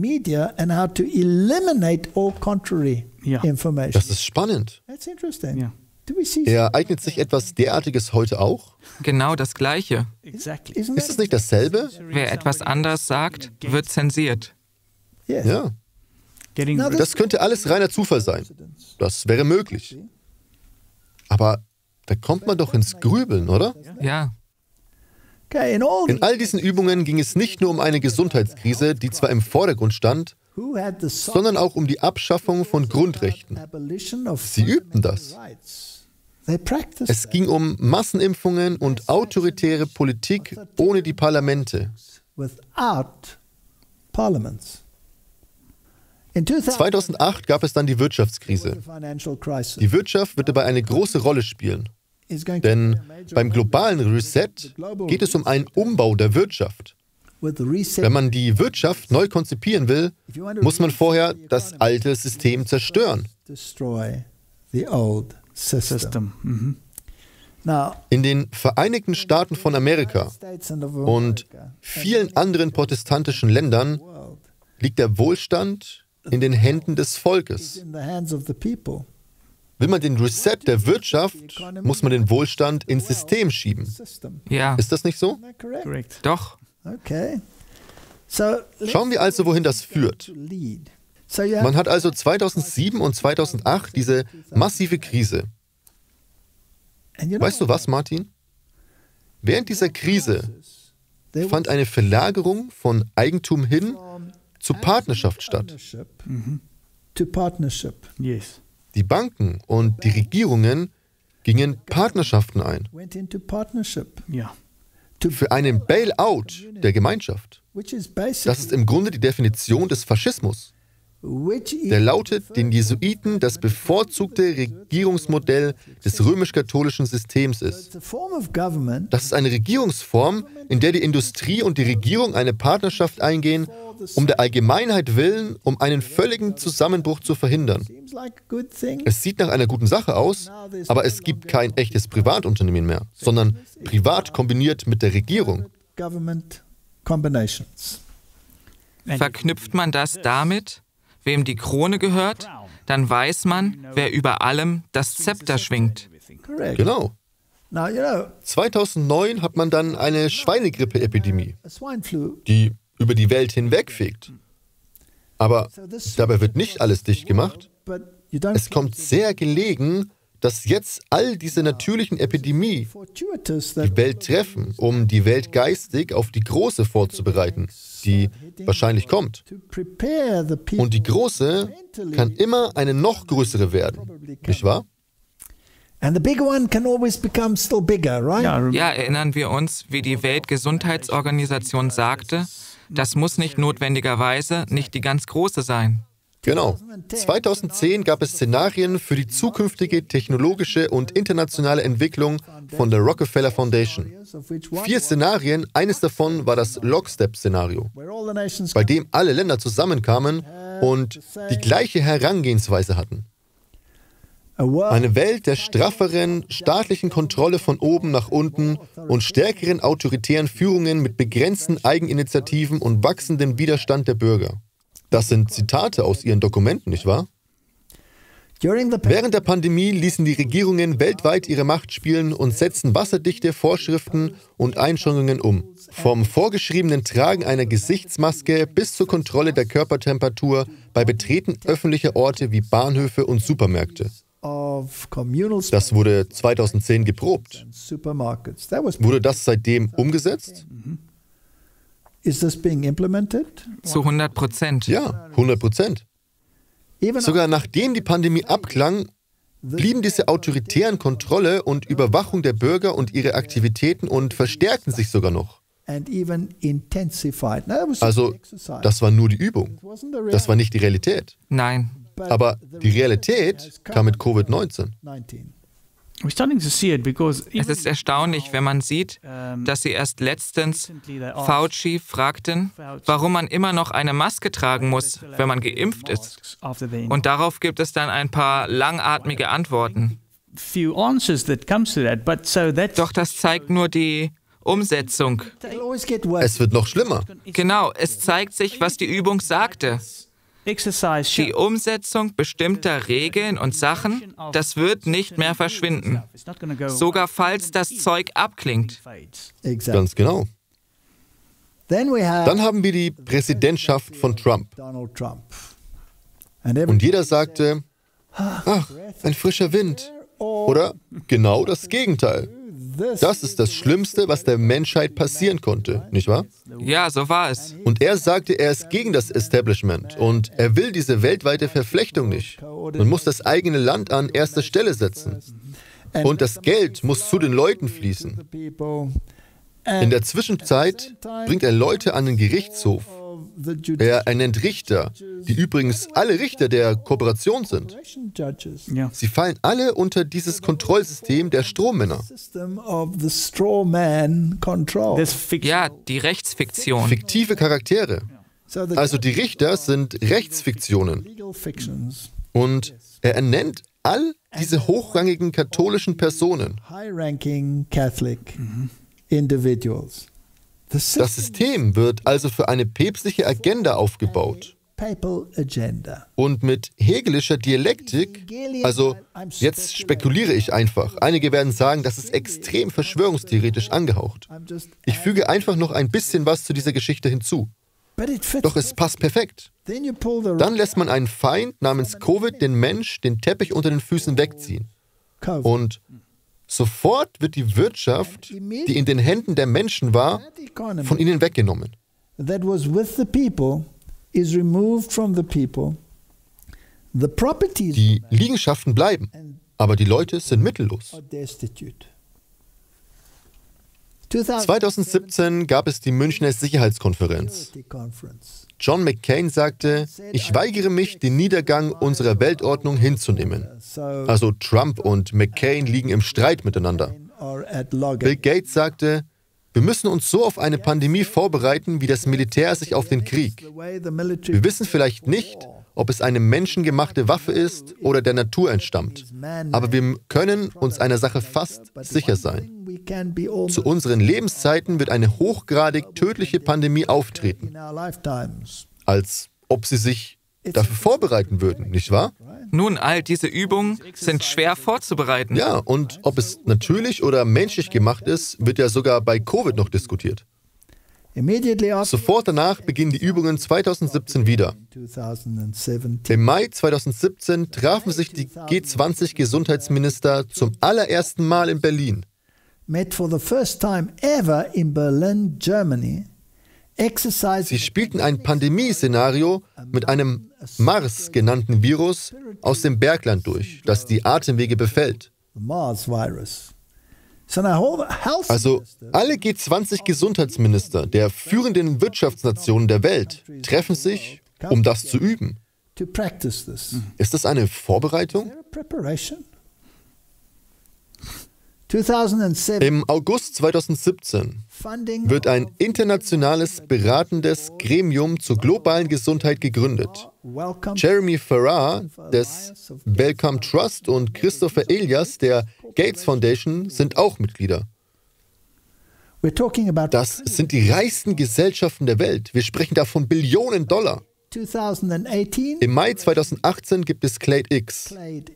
Das ist spannend. Ereignet sich etwas derartiges heute auch? Genau das Gleiche. Ist es nicht dasselbe? Wer etwas anders sagt, wird zensiert. Ja. Das könnte alles reiner Zufall sein. Das wäre möglich. Aber da kommt man doch ins Grübeln, oder? Ja. In all diesen Übungen ging es nicht nur um eine Gesundheitskrise, die zwar im Vordergrund stand, sondern auch um die Abschaffung von Grundrechten. Sie übten das. Es ging um Massenimpfungen und autoritäre Politik ohne die Parlamente. 2008 gab es dann die Wirtschaftskrise. Die Wirtschaft wird dabei eine große Rolle spielen. Denn beim globalen Reset geht es um einen Umbau der Wirtschaft. Wenn man die Wirtschaft neu konzipieren will, muss man vorher das alte System zerstören. In den Vereinigten Staaten von Amerika und vielen anderen protestantischen Ländern liegt der Wohlstand in den Händen des Volkes. Will man den Reset der Wirtschaft, muss man den Wohlstand ins System schieben. Ja. Ist das nicht so? Doch. Schauen wir also, wohin das führt. Man hat also 2007 und 2008 diese massive Krise. Weißt du was, Martin? Während dieser Krise fand eine Verlagerung von Eigentum hin zu Partnerschaft statt. Die Banken und die Regierungen gingen Partnerschaften ein. Für einen Bailout der Gemeinschaft. Das ist im Grunde die Definition des Faschismus. Der lautet den Jesuiten das bevorzugte Regierungsmodell des römisch-katholischen Systems ist. Das ist eine Regierungsform, in der die Industrie und die Regierung eine Partnerschaft eingehen, um der Allgemeinheit willen, um einen völligen Zusammenbruch zu verhindern. Es sieht nach einer guten Sache aus, aber es gibt kein echtes Privatunternehmen mehr, sondern privat kombiniert mit der Regierung. Verknüpft man das damit, wem die Krone gehört, dann weiß man, wer über allem das Zepter schwingt. Genau. 2009 hat man dann eine Schweinegrippe-Epidemie, die über die Welt hinwegfegt. Aber dabei wird nicht alles dicht gemacht. Es kommt sehr gelegen, dass jetzt all diese natürlichen Epidemien die Welt treffen, um die Welt geistig auf die große vorzubereiten, die wahrscheinlich kommt. Und die große kann immer eine noch größere werden, nicht wahr? Ja, erinnern wir uns, wie die Weltgesundheitsorganisation sagte, das muss nicht notwendigerweise nicht die ganz große sein. Genau. 2010 gab es Szenarien für die zukünftige technologische und internationale Entwicklung von der Rockefeller Foundation. 4 Szenarien, eines davon war das Lockstep-Szenario, bei dem alle Länder zusammenkamen und die gleiche Herangehensweise hatten. Eine Welt der strafferen staatlichen Kontrolle von oben nach unten und stärkeren autoritären Führungen mit begrenzten Eigeninitiativen und wachsendem Widerstand der Bürger. Das sind Zitate aus ihren Dokumenten, nicht wahr? Während der Pandemie ließen die Regierungen weltweit ihre Macht spielen und setzten wasserdichte Vorschriften und Einschränkungen um. Vom vorgeschriebenen Tragen einer Gesichtsmaske bis zur Kontrolle der Körpertemperatur bei Betreten öffentlicher Orte wie Bahnhöfe und Supermärkte. Das wurde 2010 geprobt. Wurde das seitdem umgesetzt? Zu 100%. Ja, 100%. Sogar nachdem die Pandemie abklang, blieben diese autoritären Kontrolle und Überwachung der Bürger und ihre Aktivitäten und verstärkten sich sogar noch. Also, das war nur die Übung. Das war nicht die Realität. Nein. Aber die Realität kam mit Covid-19. Es ist erstaunlich, wenn man sieht, dass sie erst letztens Fauci fragten, warum man immer noch eine Maske tragen muss, wenn man geimpft ist. Und darauf gibt es dann ein paar langatmige Antworten. Doch das zeigt nur die Umsetzung. Es wird noch schlimmer. Genau, es zeigt sich, was die Übung sagte. Die Umsetzung bestimmter Regeln und Sachen, das wird nicht mehr verschwinden. Sogar falls das Zeug abklingt. Ganz genau. Dann haben wir die Präsidentschaft von Trump. Und jeder sagte, ach, ein frischer Wind. Oder genau das Gegenteil. Das ist das Schlimmste, was der Menschheit passieren konnte, nicht wahr? Ja, so war es. Und er sagte, er ist gegen das Establishment und er will diese weltweite Verflechtung nicht. Man muss das eigene Land an erster Stelle setzen. Und das Geld muss zu den Leuten fließen. In der Zwischenzeit bringt er Leute an den Gerichtshof. Er ernennt Richter, die übrigens alle Richter der Kooperation sind. Sie fallen alle unter dieses Kontrollsystem der Strohmänner. Ja, die Rechtsfiktion. Fiktive Charaktere. Also die Richter sind Rechtsfiktionen. Und er ernennt all diese hochrangigen katholischen Personen. Das System wird also für eine päpstliche Agenda aufgebaut. Und mit hegelischer Dialektik, also jetzt spekuliere ich einfach. Einige werden sagen, das ist extrem verschwörungstheoretisch angehaucht. Ich füge einfach noch ein bisschen was zu dieser Geschichte hinzu. Doch es passt perfekt. Dann lässt man einen Feind namens Covid den Mensch den Teppich unter den Füßen wegziehen. Und Sofort wird die Wirtschaft, die in den Händen der Menschen war, von ihnen weggenommen. Die Liegenschaften bleiben, aber die Leute sind mittellos. 2017 gab es die Münchner Sicherheitskonferenz. John McCain sagte, ich weigere mich, den Niedergang unserer Weltordnung hinzunehmen. Also Trump und McCain liegen im Streit miteinander. Bill Gates sagte, wir müssen uns so auf eine Pandemie vorbereiten, wie das Militär sich auf den Krieg. Wir wissen vielleicht nicht, ob es eine menschengemachte Waffe ist oder der Natur entstammt. Aber wir können uns einer Sache fast sicher sein. Zu unseren Lebenszeiten wird eine hochgradig tödliche Pandemie auftreten. Als ob sie sich dafür vorbereiten würden, nicht wahr? Nun, all diese Übungen sind schwer vorzubereiten. Ja, und ob es natürlich oder menschlich gemacht ist, wird ja sogar bei Covid noch diskutiert. Sofort danach beginnen die Übungen 2017 wieder. Im Mai 2017 trafen sich die G20-Gesundheitsminister zum allerersten Mal in Berlin. Sie spielten ein Pandemieszenario mit einem Mars genannten Virus aus dem Bergland durch, das die Atemwege befällt. Also alle G20-Gesundheitsminister der führenden Wirtschaftsnationen der Welt treffen sich, um das zu üben. Ist das eine Vorbereitung? Im August 2017 wird ein internationales beratendes Gremium zur globalen Gesundheit gegründet. Jeremy Farrar des Wellcome Trust und Christopher Elias der Gates Foundation sind auch Mitglieder. Das sind die reichsten Gesellschaften der Welt. Wir sprechen da von Billionen $. Im Mai 2018 gibt es Clade X.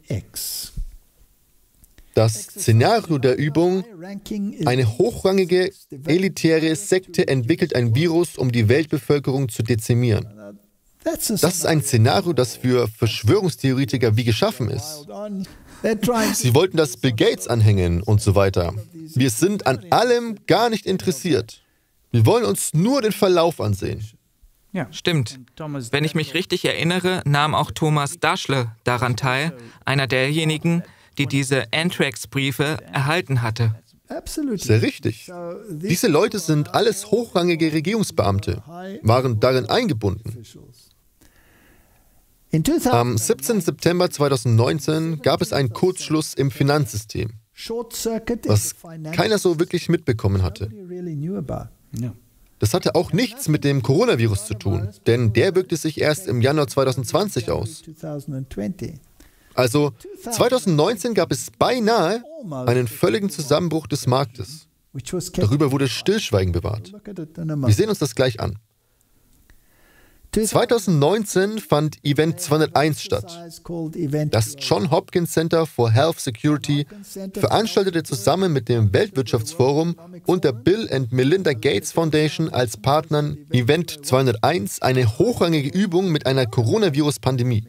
Das Szenario der Übung: eine hochrangige, elitäre Sekte entwickelt ein Virus, um die Weltbevölkerung zu dezimieren. Das ist ein Szenario, das für Verschwörungstheoretiker wie geschaffen ist. Sie wollten das Bill Gates anhängen und so weiter. Wir sind an allem gar nicht interessiert. Wir wollen uns nur den Verlauf ansehen. Ja, stimmt. Wenn ich mich richtig erinnere, nahm auch Thomas Daschle daran teil, einer derjenigen, die diese Anthrax-Briefe erhalten hatte. Sehr richtig. Diese Leute sind alles hochrangige Regierungsbeamte, waren darin eingebunden. Am 17. September 2019 gab es einen Kurzschluss im Finanzsystem, was keiner so wirklich mitbekommen hatte. Das hatte auch nichts mit dem Coronavirus zu tun, denn der wirkte sich erst im Januar 2020 aus. Also 2019 gab es beinahe einen völligen Zusammenbruch des Marktes. Darüber wurde Stillschweigen bewahrt. Wir sehen uns das gleich an. 2019 fand Event 201 statt. Das Johns Hopkins Center for Health Security veranstaltete zusammen mit dem Weltwirtschaftsforum und der Bill and Melinda Gates Foundation als Partnern Event 201 eine hochrangige Übung mit einer Coronavirus-Pandemie.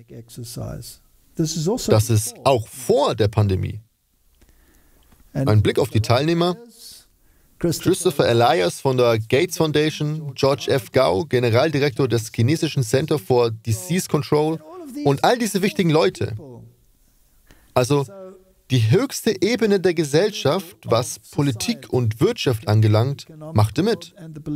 Das ist auch vor der Pandemie. Ein Blick auf die Teilnehmer: Christopher Elias von der Gates Foundation, George F. Gao, Generaldirektor des chinesischen Center for Disease Control und all diese wichtigen Leute. Also die höchste Ebene der Gesellschaft, was Politik und Wirtschaft angelangt, machte mit.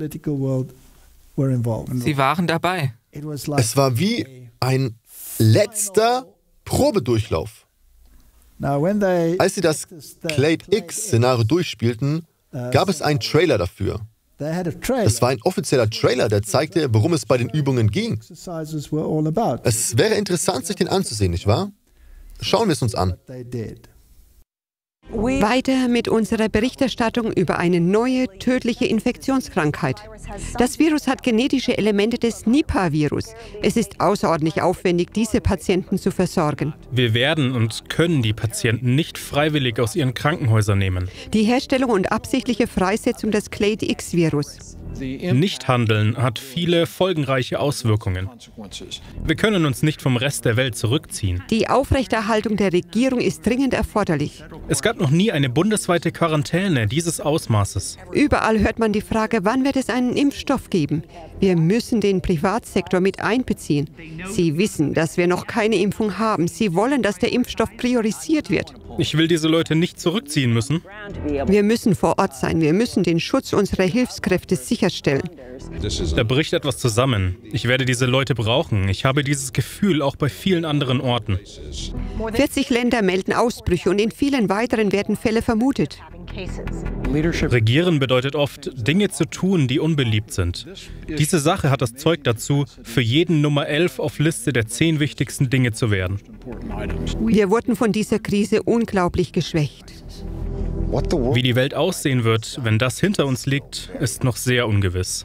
Sie waren dabei. Es war wie ein letzter Probedurchlauf. Als sie das Clade X-Szenario durchspielten, gab es einen Trailer dafür. Es war ein offizieller Trailer, der zeigte, worum es bei den Übungen ging. Es wäre interessant, sich den anzusehen, nicht wahr? Schauen wir es uns an. Weiter mit unserer Berichterstattung über eine neue tödliche Infektionskrankheit. Das Virus hat genetische Elemente des Nipah-Virus. Es ist außerordentlich aufwendig, diese Patienten zu versorgen. Wir werden und können die Patienten nicht freiwillig aus ihren Krankenhäusern nehmen. Die Herstellung und absichtliche Freisetzung des Clade X-Virus. Nichthandeln hat viele folgenreiche Auswirkungen. Wir können uns nicht vom Rest der Welt zurückziehen. Die Aufrechterhaltung der Regierung ist dringend erforderlich. Es gab noch nie eine bundesweite Quarantäne dieses Ausmaßes. Überall hört man die Frage, wann wird es einen Impfstoff geben? Wir müssen den Privatsektor mit einbeziehen. Sie wissen, dass wir noch keine Impfung haben. Sie wollen, dass der Impfstoff priorisiert wird. Ich will diese Leute nicht zurückziehen müssen. Wir müssen vor Ort sein. Wir müssen den Schutz unserer Hilfskräfte sicherstellen. Da bricht etwas zusammen. Ich werde diese Leute brauchen. Ich habe dieses Gefühl auch bei vielen anderen Orten. 40 Länder melden Ausbrüche und in vielen weiteren werden Fälle vermutet. Regieren bedeutet oft, Dinge zu tun, die unbeliebt sind. Diese Sache hat das Zeug dazu, für jeden Nummer 11 auf Liste der 10 wichtigsten Dinge zu werden. Wir wurden von dieser Krise unglaublich geschwächt. Wie die Welt aussehen wird, wenn das hinter uns liegt, ist noch sehr ungewiss.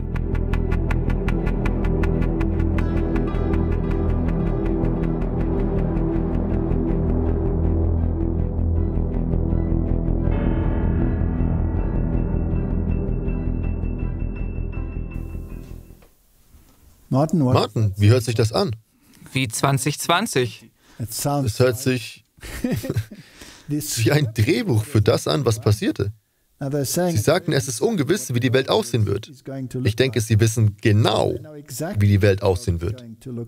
Martin, wie hört sich das an? Wie 2020. Es hört sich wie ein Drehbuch für das an, was passierte. Sie sagten, es ist ungewiss, wie die Welt aussehen wird. Ich denke, Sie wissen genau, wie die Welt aussehen wird.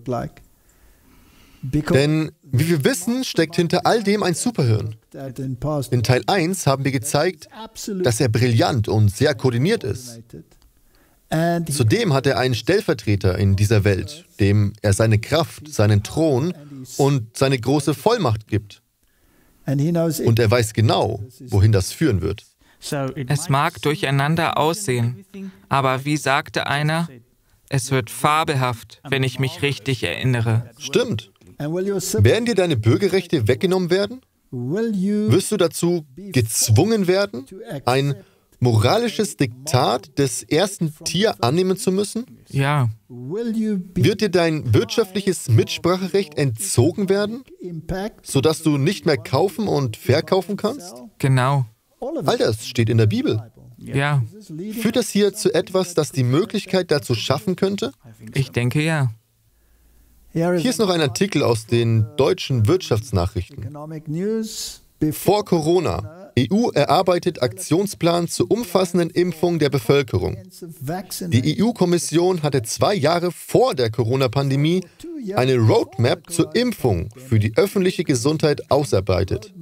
Denn, wie wir wissen, steckt hinter all dem ein Superhirn. In Teil 1 haben wir gezeigt, dass er brillant und sehr koordiniert ist. Zudem hat er einen Stellvertreter in dieser Welt, dem er seine Kraft, seinen Thron und seine große Vollmacht gibt. Und er weiß genau, wohin das führen wird. Es mag durcheinander aussehen, aber wie sagte einer, es wird fabelhaft, wenn ich mich richtig erinnere. Stimmt. Werden dir deine Bürgerrechte weggenommen werden? Wirst du dazu gezwungen werden, ein moralisches Diktat des ersten Tier annehmen zu müssen? Ja. Wird dir dein wirtschaftliches Mitspracherecht entzogen werden, sodass du nicht mehr kaufen und verkaufen kannst? Genau. All das steht in der Bibel. Ja. Führt das hier zu etwas, das die Möglichkeit dazu schaffen könnte? Ich denke ja. Hier ist noch ein Artikel aus den deutschen Wirtschaftsnachrichten. Vor Corona. EU erarbeitet Aktionsplan zur umfassenden Impfung der Bevölkerung. Die EU-Kommission hatte 2 Jahre vor der Corona-Pandemie eine Roadmap zur Impfung für die öffentliche Gesundheit ausarbeitet.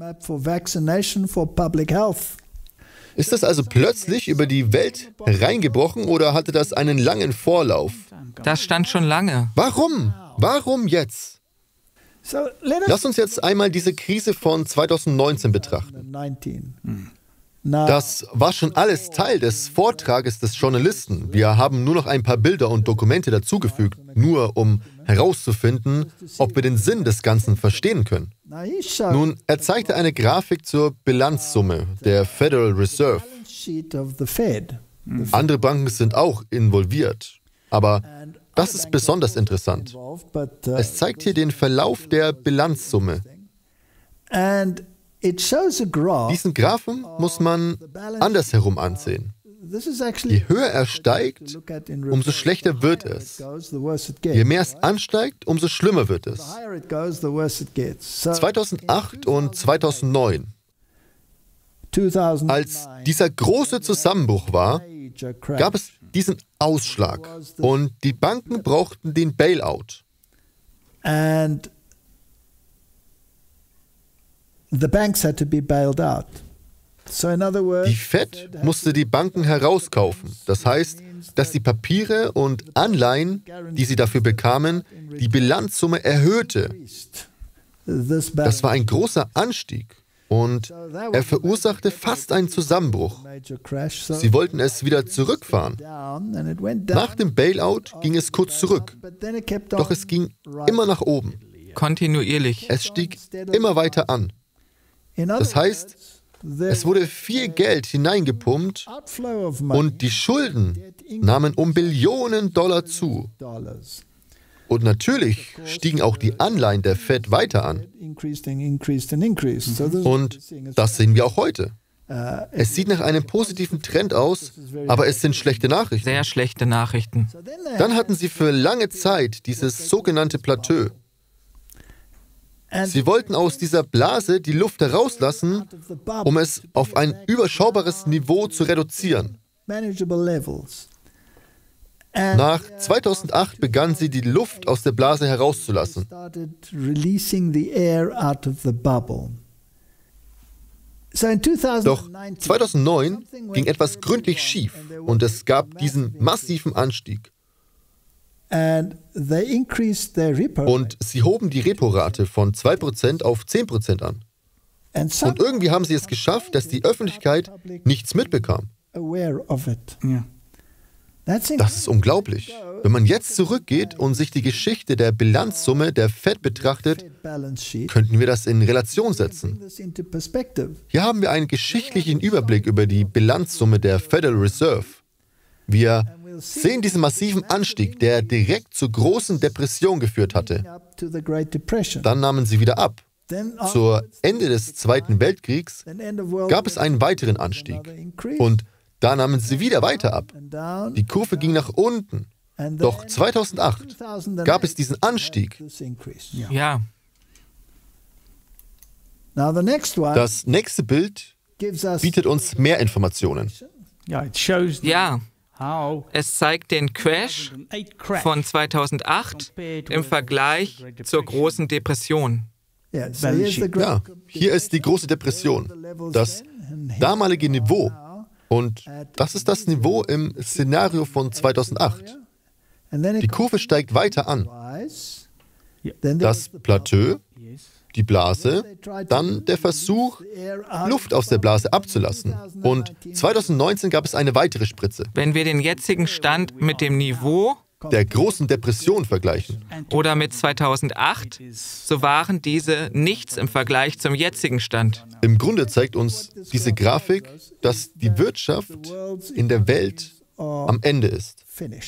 Ist das also plötzlich über die Welt hereingebrochen oder hatte das einen langen Vorlauf? Das stand schon lange. Warum? Warum jetzt? Lass uns jetzt einmal diese Krise von 2019 betrachten. Das war schon alles Teil des Vortrages des Journalisten. Wir haben nur noch ein paar Bilder und Dokumente dazugefügt, nur um herauszufinden, ob wir den Sinn des Ganzen verstehen können. Nun, er zeigte eine Grafik zur Bilanzsumme der Federal Reserve. Andere Banken sind auch involviert, aber das ist besonders interessant. Es zeigt hier den Verlauf der Bilanzsumme. Diesen Graphen muss man andersherum ansehen. Je höher er steigt, umso schlechter wird es. Je mehr es ansteigt, umso schlimmer wird es. 2008 und 2009, als dieser große Zusammenbruch war, gab es diesen Ausschlag und die Banken brauchten den Bailout. Die Fed musste die Banken herauskaufen. Das heißt, dass die Papiere und Anleihen, die sie dafür bekamen, die Bilanzsumme erhöhte. Das war ein großer Anstieg. Und er verursachte fast einen Zusammenbruch. Sie wollten es wieder zurückfahren. Nach dem Bailout ging es kurz zurück. Doch es ging immer nach oben. Kontinuierlich. Es stieg immer weiter an. Das heißt, es wurde viel Geld hineingepumpt und die Schulden nahmen um Billionen Dollar zu. Und natürlich stiegen auch die Anleihen der Fed weiter an. Und das sehen wir auch heute. Es sieht nach einem positiven Trend aus, aber es sind schlechte Nachrichten. Sehr schlechte Nachrichten. Dann hatten sie für lange Zeit dieses sogenannte Plateau. Sie wollten aus dieser Blase die Luft herauslassen, um es auf ein überschaubares Niveau zu reduzieren. Nach 2008 begannen sie, die Luft aus der Blase herauszulassen. Doch 2009 ging etwas gründlich schief und es gab diesen massiven Anstieg. Und sie hoben die Repo-Rate von 2% auf 10% an. Und irgendwie haben sie es geschafft, dass die Öffentlichkeit nichts mitbekam. Das ist unglaublich. Wenn man jetzt zurückgeht und sich die Geschichte der Bilanzsumme der Fed betrachtet, könnten wir das in Relation setzen. Hier haben wir einen geschichtlichen Überblick über die Bilanzsumme der Federal Reserve. Wir sehen diesen massiven Anstieg, der direkt zur großen Depression geführt hatte. Dann nahmen sie wieder ab. Zur Ende des Zweiten Weltkriegs gab es einen weiteren Anstieg. Und da nahmen sie wieder weiter ab. Die Kurve ging nach unten. Doch 2008 gab es diesen Anstieg. Ja. Das nächste Bild bietet uns mehr Informationen. Ja. Es zeigt den Crash von 2008 im Vergleich zur großen Depression. Ja, hier ist die große Depression, das damalige Niveau. Und das ist das Niveau im Szenario von 2008. Die Kurve steigt weiter an. Das Plateau, die Blase, dann der Versuch, Luft aus der Blase abzulassen. Und 2019 gab es eine weitere Spritze. Wenn wir den jetzigen Stand mit dem Niveau der großen Depression vergleichen oder mit 2008, so waren diese nichts im Vergleich zum jetzigen Stand. Im Grunde zeigt uns diese Grafik, dass die Wirtschaft in der Welt am Ende ist.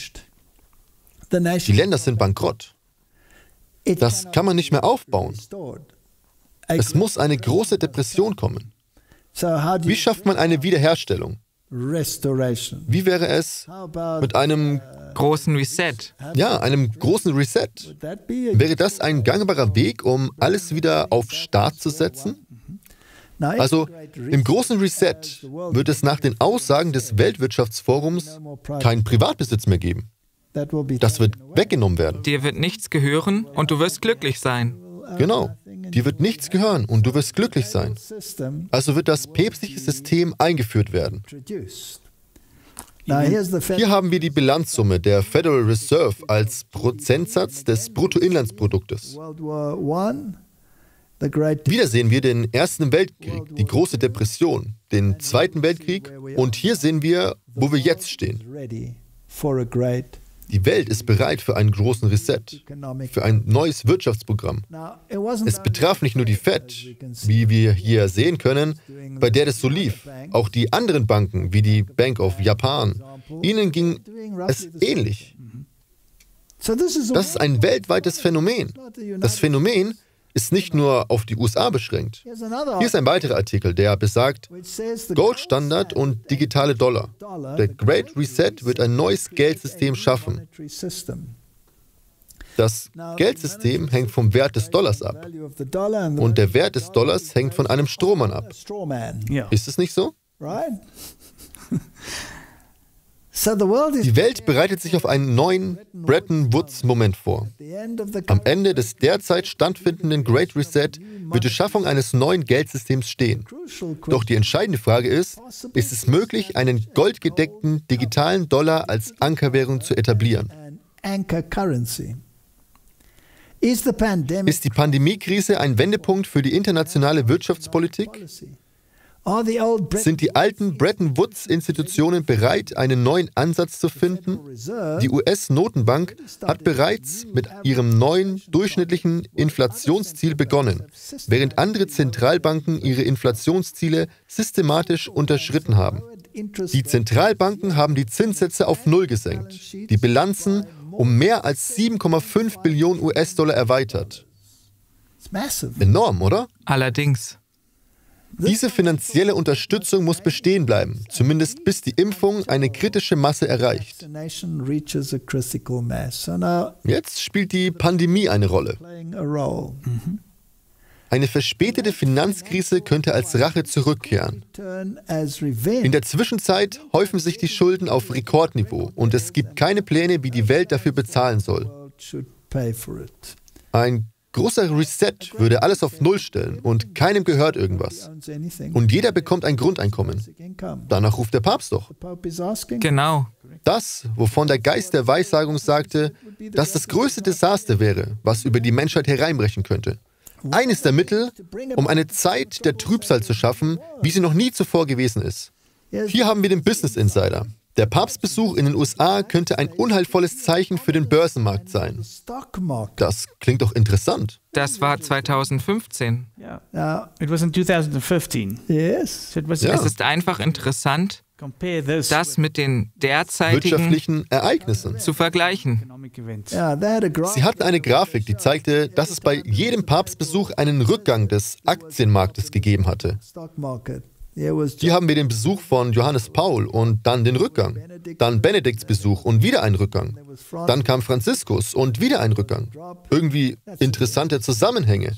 Die Länder sind bankrott. Das kann man nicht mehr aufbauen. Es muss eine große Depression kommen. Wie schafft man eine Wiederherstellung? Wie wäre es mit einem großen Reset? Ja, einem großen Reset. Wäre das ein gangbarer Weg, um alles wieder auf Start zu setzen? Also im großen Reset wird es nach den Aussagen des Weltwirtschaftsforums keinen Privatbesitz mehr geben. Das wird weggenommen werden. Dir wird nichts gehören und du wirst glücklich sein. Genau. Dir wird nichts gehören und du wirst glücklich sein. Also wird das päpstliche System eingeführt werden. Hier haben wir die Bilanzsumme der Federal Reserve als Prozentsatz des Bruttoinlandsproduktes. Wieder sehen wir den Ersten Weltkrieg, die große Depression, den Zweiten Weltkrieg und hier sehen wir, wo wir jetzt stehen. Die Welt ist bereit für einen großen Reset, für ein neues Wirtschaftsprogramm. Es betraf nicht nur die Fed, wie wir hier sehen können, bei der das so lief. Auch die anderen Banken, wie die Bank of Japan, ihnen ging es ähnlich. Das ist ein weltweites Phänomen. Das Phänomen ist nicht nur auf die USA beschränkt. Hier ist ein weiterer Artikel, der besagt, Goldstandard und digitale Dollar. Der Great Reset wird ein neues Geldsystem schaffen. Das Geldsystem hängt vom Wert des Dollars ab. Und der Wert des Dollars hängt von einem Strohmann ab. Ist es nicht so? Die Welt bereitet sich auf einen neuen Bretton Woods-Moment vor. Am Ende des derzeit stattfindenden Great Reset wird die Schaffung eines neuen Geldsystems stehen. Doch die entscheidende Frage ist es möglich, einen goldgedeckten digitalen Dollar als Ankerwährung zu etablieren? Ist die Pandemiekrise ein Wendepunkt für die internationale Wirtschaftspolitik? Sind die alten Bretton Woods-Institutionen bereit, einen neuen Ansatz zu finden? Die US-Notenbank hat bereits mit ihrem neuen durchschnittlichen Inflationsziel begonnen, während andere Zentralbanken ihre Inflationsziele systematisch unterschritten haben. Die Zentralbanken haben die Zinssätze auf Null gesenkt, die Bilanzen um mehr als 7,5 Billionen US-Dollar erweitert. Enorm, oder? Allerdings. Diese finanzielle Unterstützung muss bestehen bleiben, zumindest bis die Impfung eine kritische Masse erreicht. Jetzt spielt die Pandemie eine Rolle. Eine verspätete Finanzkrise könnte als Rache zurückkehren. In der Zwischenzeit häufen sich die Schulden auf Rekordniveau und es gibt keine Pläne, wie die Welt dafür bezahlen soll. Ein großer Reset würde alles auf Null stellen und keinem gehört irgendwas. Und jeder bekommt ein Grundeinkommen. Danach ruft der Papst doch. Genau. Das, wovon der Geist der Weissagung sagte, dass das größte Desaster wäre, was über die Menschheit hereinbrechen könnte. Eines der Mittel, um eine Zeit der Trübsal zu schaffen, wie sie noch nie zuvor gewesen ist. Hier haben wir den Business Insider. Der Papstbesuch in den USA könnte ein unheilvolles Zeichen für den Börsenmarkt sein. Das klingt doch interessant. Das war 2015. It was in 2015. Yes. Es ist einfach interessant, das mit den derzeitigen wirtschaftlichen Ereignissen zu vergleichen. Sie hatten eine Grafik, die zeigte, dass es bei jedem Papstbesuch einen Rückgang des Aktienmarktes gegeben hatte. Hier haben wir den Besuch von Johannes Paul und dann den Rückgang. Dann Benedikts Besuch und wieder ein Rückgang. Dann kam Franziskus und wieder ein Rückgang. Irgendwie interessante Zusammenhänge.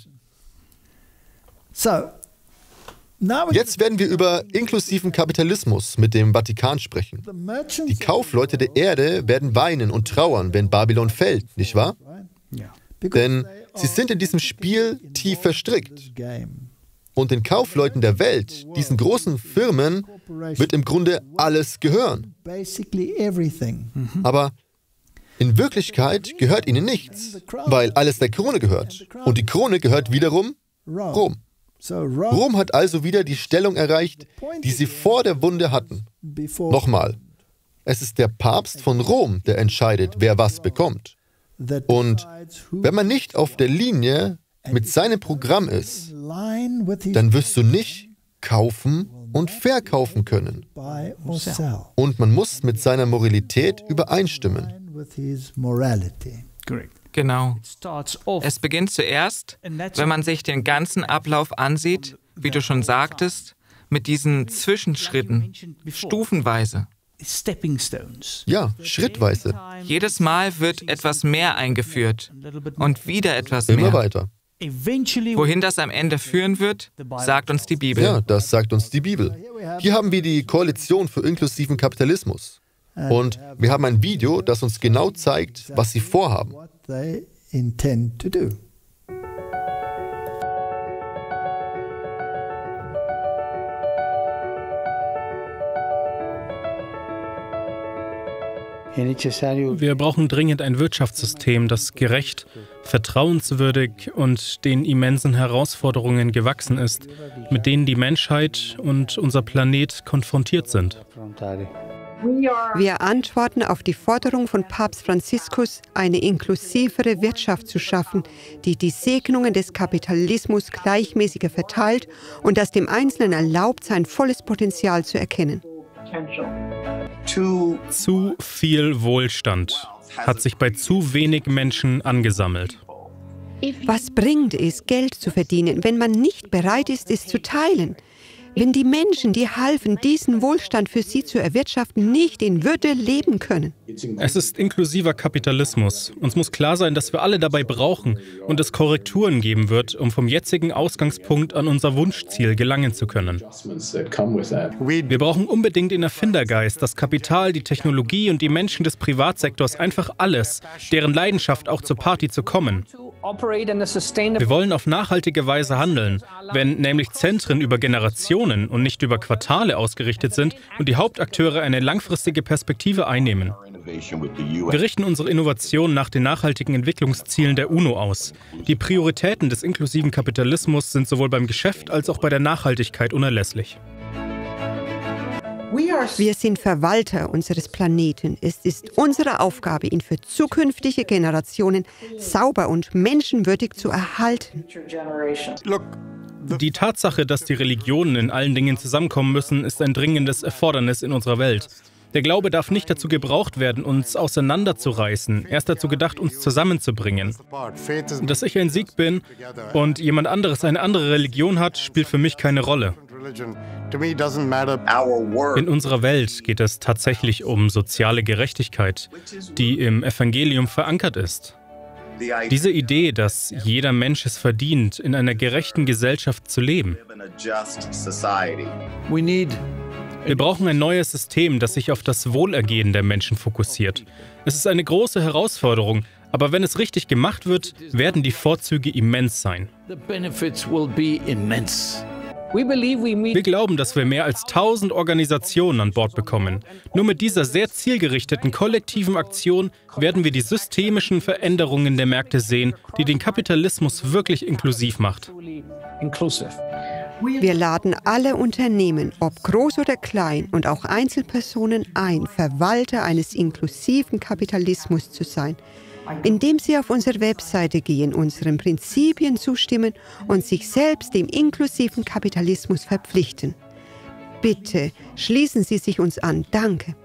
Jetzt werden wir über inklusiven Kapitalismus mit dem Vatikan sprechen. Die Kaufleute der Erde werden weinen und trauern, wenn Babylon fällt, nicht wahr? Denn sie sind in diesem Spiel tief verstrickt. Und den Kaufleuten der Welt, diesen großen Firmen, wird im Grunde alles gehören. Aber in Wirklichkeit gehört ihnen nichts, weil alles der Krone gehört. Und die Krone gehört wiederum Rom. Rom hat also wieder die Stellung erreicht, die sie vor der Wunde hatten. Nochmal, es ist der Papst von Rom, der entscheidet, wer was bekommt. Und wenn man nicht auf der Linie mit seinem Programm ist, dann wirst du nicht kaufen und verkaufen können. Und man muss mit seiner Moralität übereinstimmen. Genau. Es beginnt zuerst, wenn man sich den ganzen Ablauf ansieht, wie du schon sagtest, mit diesen Zwischenschritten, stufenweise. Ja, schrittweise. Jedes Mal wird etwas mehr eingeführt und wieder etwas mehr. Immer weiter. Wohin das am Ende führen wird, sagt uns die Bibel. Ja, das sagt uns die Bibel. Hier haben wir die Koalition für inklusiven Kapitalismus. Und wir haben ein Video, das uns genau zeigt, was sie vorhaben. Wir brauchen dringend ein Wirtschaftssystem, das gerecht, vertrauenswürdig und den immensen Herausforderungen gewachsen ist, mit denen die Menschheit und unser Planet konfrontiert sind. Wir antworten auf die Forderung von Papst Franziskus, eine inklusivere Wirtschaft zu schaffen, die die Segnungen des Kapitalismus gleichmäßiger verteilt und das dem Einzelnen erlaubt, sein volles Potenzial zu erkennen. Zu viel Wohlstand hat sich bei zu wenig Menschen angesammelt. Was bringt es, Geld zu verdienen, wenn man nicht bereit ist, es zu teilen? Wenn die Menschen, die halfen, diesen Wohlstand für sie zu erwirtschaften, nicht in Würde leben können. Es ist inklusiver Kapitalismus. Uns muss klar sein, dass wir alle dabei brauchen und es Korrekturen geben wird, um vom jetzigen Ausgangspunkt an unser Wunschziel gelangen zu können. Wir brauchen unbedingt den Erfindergeist, das Kapital, die Technologie und die Menschen des Privatsektors, einfach alles, deren Leidenschaft auch zur Party zu kommen. Wir wollen auf nachhaltige Weise handeln, wenn nämlich Zentren über Generationen und nicht über Quartale ausgerichtet sind und die Hauptakteure eine langfristige Perspektive einnehmen. Wir richten unsere Innovation nach den nachhaltigen Entwicklungszielen der UNO aus. Die Prioritäten des inklusiven Kapitalismus sind sowohl beim Geschäft als auch bei der Nachhaltigkeit unerlässlich. Wir sind Verwalter unseres Planeten. Es ist unsere Aufgabe, ihn für zukünftige Generationen sauber und menschenwürdig zu erhalten. Die Tatsache, dass die Religionen in allen Dingen zusammenkommen müssen, ist ein dringendes Erfordernis in unserer Welt. Der Glaube darf nicht dazu gebraucht werden, uns auseinanderzureißen. Er ist dazu gedacht, uns zusammenzubringen. Dass ich ein Sikh bin und jemand anderes eine andere Religion hat, spielt für mich keine Rolle. In unserer Welt geht es tatsächlich um soziale Gerechtigkeit, die im Evangelium verankert ist. Diese Idee, dass jeder Mensch es verdient, in einer gerechten Gesellschaft zu leben. Wir brauchen ein neues System, das sich auf das Wohlergehen der Menschen fokussiert. Es ist eine große Herausforderung, aber wenn es richtig gemacht wird, werden die Vorzüge immens sein. Wir glauben, dass wir mehr als 1000 Organisationen an Bord bekommen. Nur mit dieser sehr zielgerichteten kollektiven Aktion werden wir die systemischen Veränderungen der Märkte sehen, die den Kapitalismus wirklich inklusiv macht. Wir laden alle Unternehmen, ob groß oder klein, und auch Einzelpersonen ein, Verwalter eines inklusiven Kapitalismus zu sein, indem sie auf unsere Webseite gehen, unseren Prinzipien zustimmen und sich selbst dem inklusiven Kapitalismus verpflichten. Bitte schließen Sie sich uns an. Danke.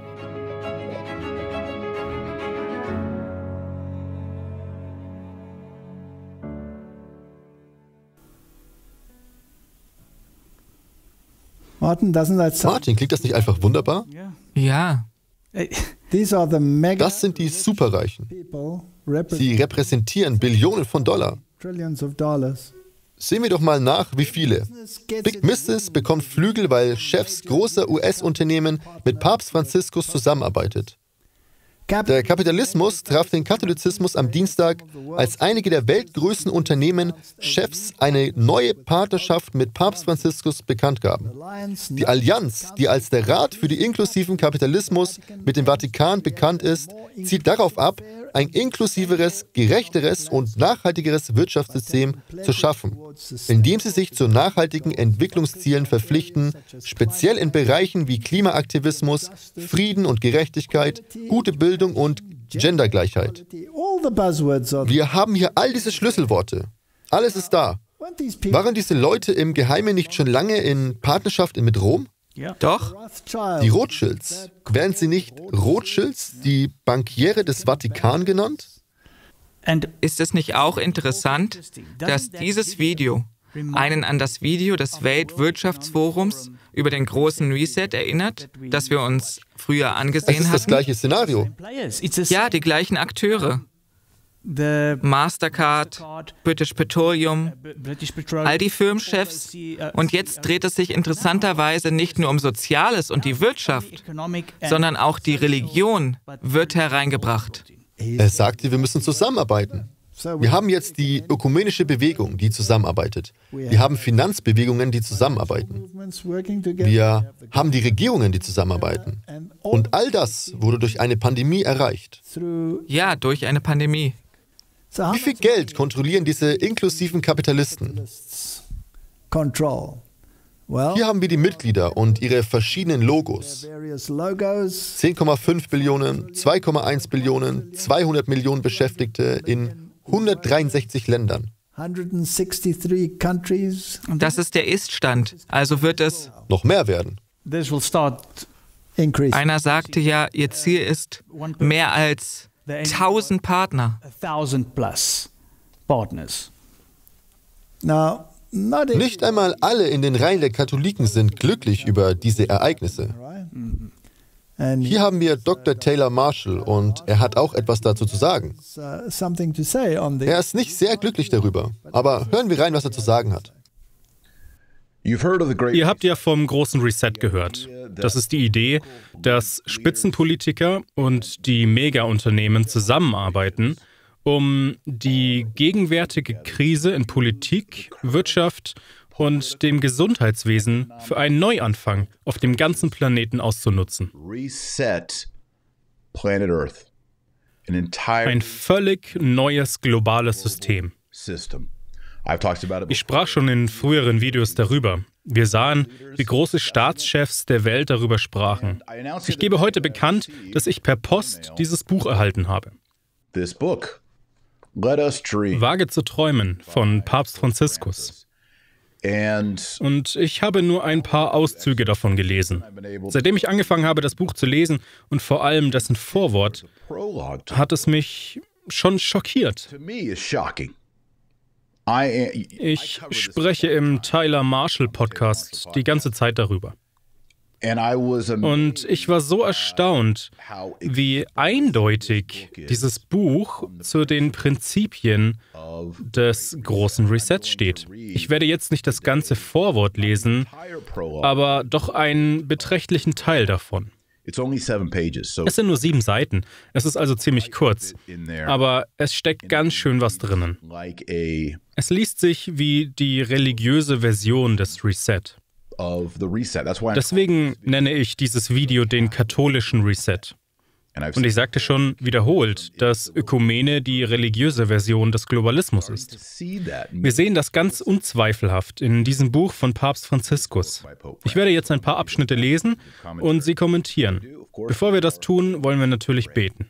Martin, klingt das nicht einfach wunderbar? Ja. Das sind die Superreichen. Sie repräsentieren Billionen von Dollar. Sehen wir doch mal nach, wie viele. Big Business bekommt Flügel, weil Chefs großer US-Unternehmen mit Papst Franziskus zusammenarbeitet. Der Kapitalismus traf den Katholizismus am Dienstag, als einige der weltgrößten Unternehmen Chefs eine neue Partnerschaft mit Papst Franziskus bekannt gaben. Die Allianz, die als der Rat für den inklusiven Kapitalismus mit dem Vatikan bekannt ist, zielt darauf ab, ein inklusiveres, gerechteres und nachhaltigeres Wirtschaftssystem zu schaffen, indem sie sich zu nachhaltigen Entwicklungszielen verpflichten, speziell in Bereichen wie Klimaaktivismus, Frieden und Gerechtigkeit, gute Bildung und Gendergleichheit. Wir haben hier all diese Schlüsselworte. Alles ist da. Waren diese Leute im Geheimen nicht schon lange in Partnerschaft mit Rom? Doch. Die Rothschilds. Werden sie nicht Rothschilds, die Bankiere des Vatikan genannt? Ist es nicht auch interessant, dass dieses Video einen an das Video des Weltwirtschaftsforums über den großen Reset erinnert, das wir uns früher angesehen hatten? Es ist das gleiche Szenario. Ja, die gleichen Akteure. Mastercard, British Petroleum, all die Firmenchefs. Und jetzt dreht es sich interessanterweise nicht nur um Soziales und die Wirtschaft, sondern auch die Religion wird hereingebracht. Er sagte, wir müssen zusammenarbeiten. Wir haben jetzt die ökumenische Bewegung, die zusammenarbeitet. Wir haben Finanzbewegungen, die zusammenarbeiten. Wir haben die Regierungen, die zusammenarbeiten. Und all das wurde durch eine Pandemie erreicht. Ja, durch eine Pandemie. Wie viel Geld kontrollieren diese inklusiven Kapitalisten? Hier haben wir die Mitglieder und ihre verschiedenen Logos. 10,5 Billionen, 2,1 Billionen, 200 Millionen Beschäftigte in 163 Ländern. Das ist der Ist-Stand, also wird es noch mehr werden. Einer sagte ja, ihr Ziel ist mehr als 1000 Partner. Nicht einmal alle in den Reihen der Katholiken sind glücklich über diese Ereignisse. Hier haben wir Dr. Taylor Marshall und er hat auch etwas dazu zu sagen. Er ist nicht sehr glücklich darüber, aber hören wir rein, was er zu sagen hat. Ihr habt ja vom großen Reset gehört. Das ist die Idee, dass Spitzenpolitiker und die Mega-Unternehmen zusammenarbeiten, um die gegenwärtige Krise in Politik, Wirtschaft und dem Gesundheitswesen für einen Neuanfang auf dem ganzen Planeten auszunutzen. Ein völlig neues globales System. Ich sprach schon in früheren Videos darüber. Wir sahen, wie große Staatschefs der Welt darüber sprachen. Ich gebe heute bekannt, dass ich per Post dieses Buch erhalten habe. Wage zu träumen von Papst Franziskus. Und ich habe nur ein paar Auszüge davon gelesen. Seitdem ich angefangen habe, das Buch zu lesen und vor allem dessen Vorwort, hat es mich schon schockiert. Ich spreche im Tyler Marshall Podcast die ganze Zeit darüber. Und ich war so erstaunt, wie eindeutig dieses Buch zu den Prinzipien des großen Resets steht. Ich werde jetzt nicht das ganze Vorwort lesen, aber doch einen beträchtlichen Teil davon. Es sind nur 7 Seiten, es ist also ziemlich kurz, aber es steckt ganz schön was drinnen. Es liest sich wie die religiöse Version des Reset. Deswegen nenne ich dieses Video den katholischen Reset. Und ich sagte schon wiederholt, dass Ökumene die religiöse Version des Globalismus ist. Wir sehen das ganz unzweifelhaft in diesem Buch von Papst Franziskus. Ich werde jetzt ein paar Abschnitte lesen und sie kommentieren. Bevor wir das tun, wollen wir natürlich beten.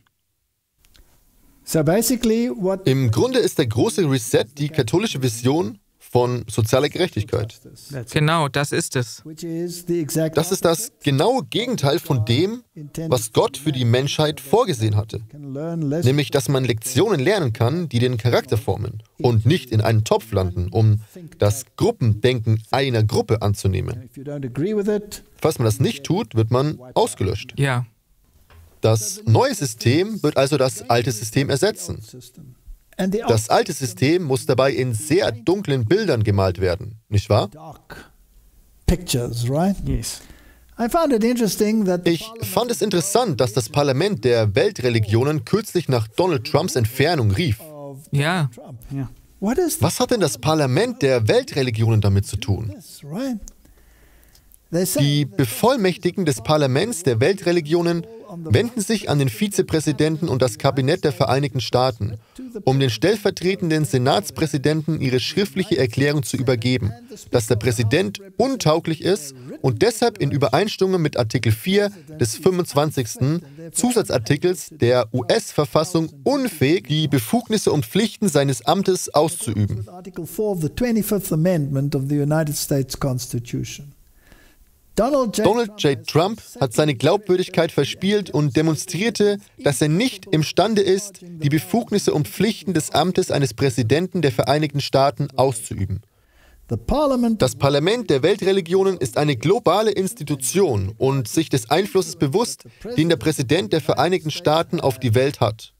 Im Grunde ist der große Reset die katholische Vision von sozialer Gerechtigkeit. Genau, das ist es. Das ist das genaue Gegenteil von dem, was Gott für die Menschheit vorgesehen hatte. Nämlich, dass man Lektionen lernen kann, die den Charakter formen und nicht in einen Topf landen, um das Gruppendenken einer Gruppe anzunehmen. Falls man das nicht tut, wird man ausgelöscht. Ja. Das neue System wird also das alte System ersetzen. Das alte System muss dabei in sehr dunklen Bildern gemalt werden, nicht wahr? Ich fand es interessant, dass das Parlament der Weltreligionen kürzlich nach Donald Trumps Entfernung rief. Ja. Was hat denn das Parlament der Weltreligionen damit zu tun? Die Bevollmächtigten des Parlaments der Weltreligionen wenden sich an den Vizepräsidenten und das Kabinett der Vereinigten Staaten, um den stellvertretenden Senatspräsidenten ihre schriftliche Erklärung zu übergeben, dass der Präsident untauglich ist und deshalb in Übereinstimmung mit Artikel 4 des 25. Zusatzartikels der US-Verfassung unfähig, die Befugnisse und Pflichten seines Amtes auszuüben. Donald J. Trump hat seine Glaubwürdigkeit verspielt und demonstrierte, dass er nicht imstande ist, die Befugnisse und Pflichten des Amtes eines Präsidenten der Vereinigten Staaten auszuüben. Das Parlament der Weltreligionen ist eine globale Institution und sich des Einflusses bewusst, den der Präsident der Vereinigten Staaten auf die Welt hat.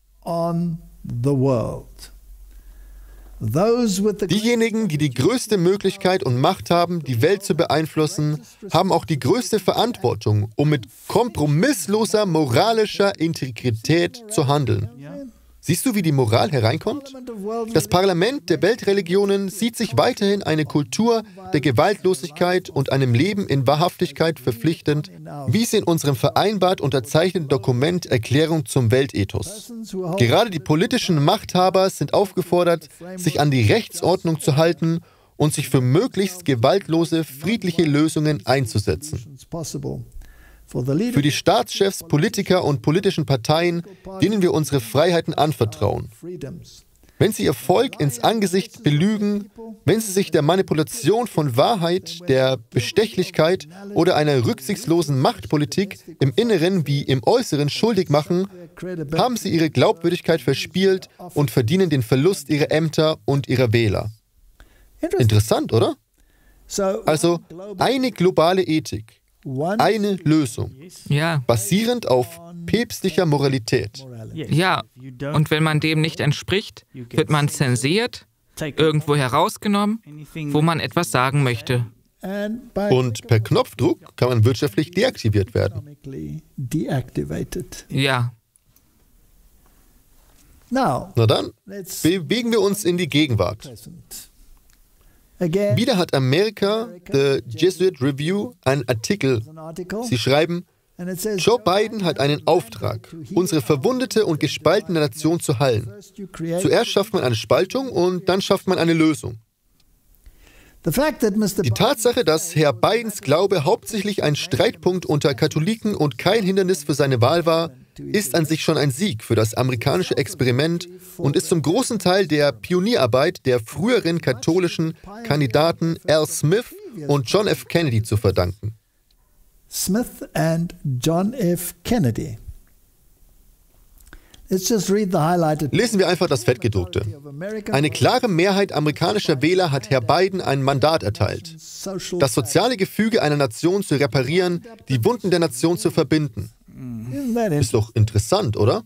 Diejenigen, die die größte Möglichkeit und Macht haben, die Welt zu beeinflussen, haben auch die größte Verantwortung, um mit kompromissloser moralischer Integrität zu handeln. Siehst du, wie die Moral hereinkommt? Das Parlament der Weltreligionen sieht sich weiterhin eine Kultur der Gewaltlosigkeit und einem Leben in Wahrhaftigkeit verpflichtend, wie es in unserem vereinbart unterzeichneten Dokument Erklärung zum Weltethos. Gerade die politischen Machthaber sind aufgefordert, sich an die Rechtsordnung zu halten und sich für möglichst gewaltlose, friedliche Lösungen einzusetzen. Für die Staatschefs, Politiker und politischen Parteien, denen wir unsere Freiheiten anvertrauen. Wenn sie ihr Volk ins Angesicht belügen, wenn sie sich der Manipulation von Wahrheit, der Bestechlichkeit oder einer rücksichtslosen Machtpolitik im Inneren wie im Äußeren schuldig machen, haben sie ihre Glaubwürdigkeit verspielt und verdienen den Verlust ihrer Ämter und ihrer Wähler. Interessant, oder? Also eine globale Ethik. Eine Lösung, basierend auf päpstlicher Moralität. Ja, und wenn man dem nicht entspricht, wird man zensiert, irgendwo herausgenommen, wo man etwas sagen möchte. Und per Knopfdruck kann man wirtschaftlich deaktiviert werden. Ja. Na dann, bewegen wir uns in die Gegenwart. Wieder hat Amerika, The Jesuit Review, einen Artikel. Sie schreiben, Joe Biden hat einen Auftrag, unsere verwundete und gespaltene Nation zu heilen. Zuerst schafft man eine Spaltung und dann schafft man eine Lösung. Die Tatsache, dass Herr Bidens Glaube hauptsächlich ein Streitpunkt unter Katholiken und kein Hindernis für seine Wahl war, ist an sich schon ein Sieg für das amerikanische Experiment und ist zum großen Teil der Pionierarbeit der früheren katholischen Kandidaten Al Smith und John F. Kennedy zu verdanken. Lesen wir einfach das Fettgedruckte. Eine klare Mehrheit amerikanischer Wähler hat Herr Biden ein Mandat erteilt, das soziale Gefüge einer Nation zu reparieren, die Wunden der Nation zu verbinden. Ist doch interessant, oder?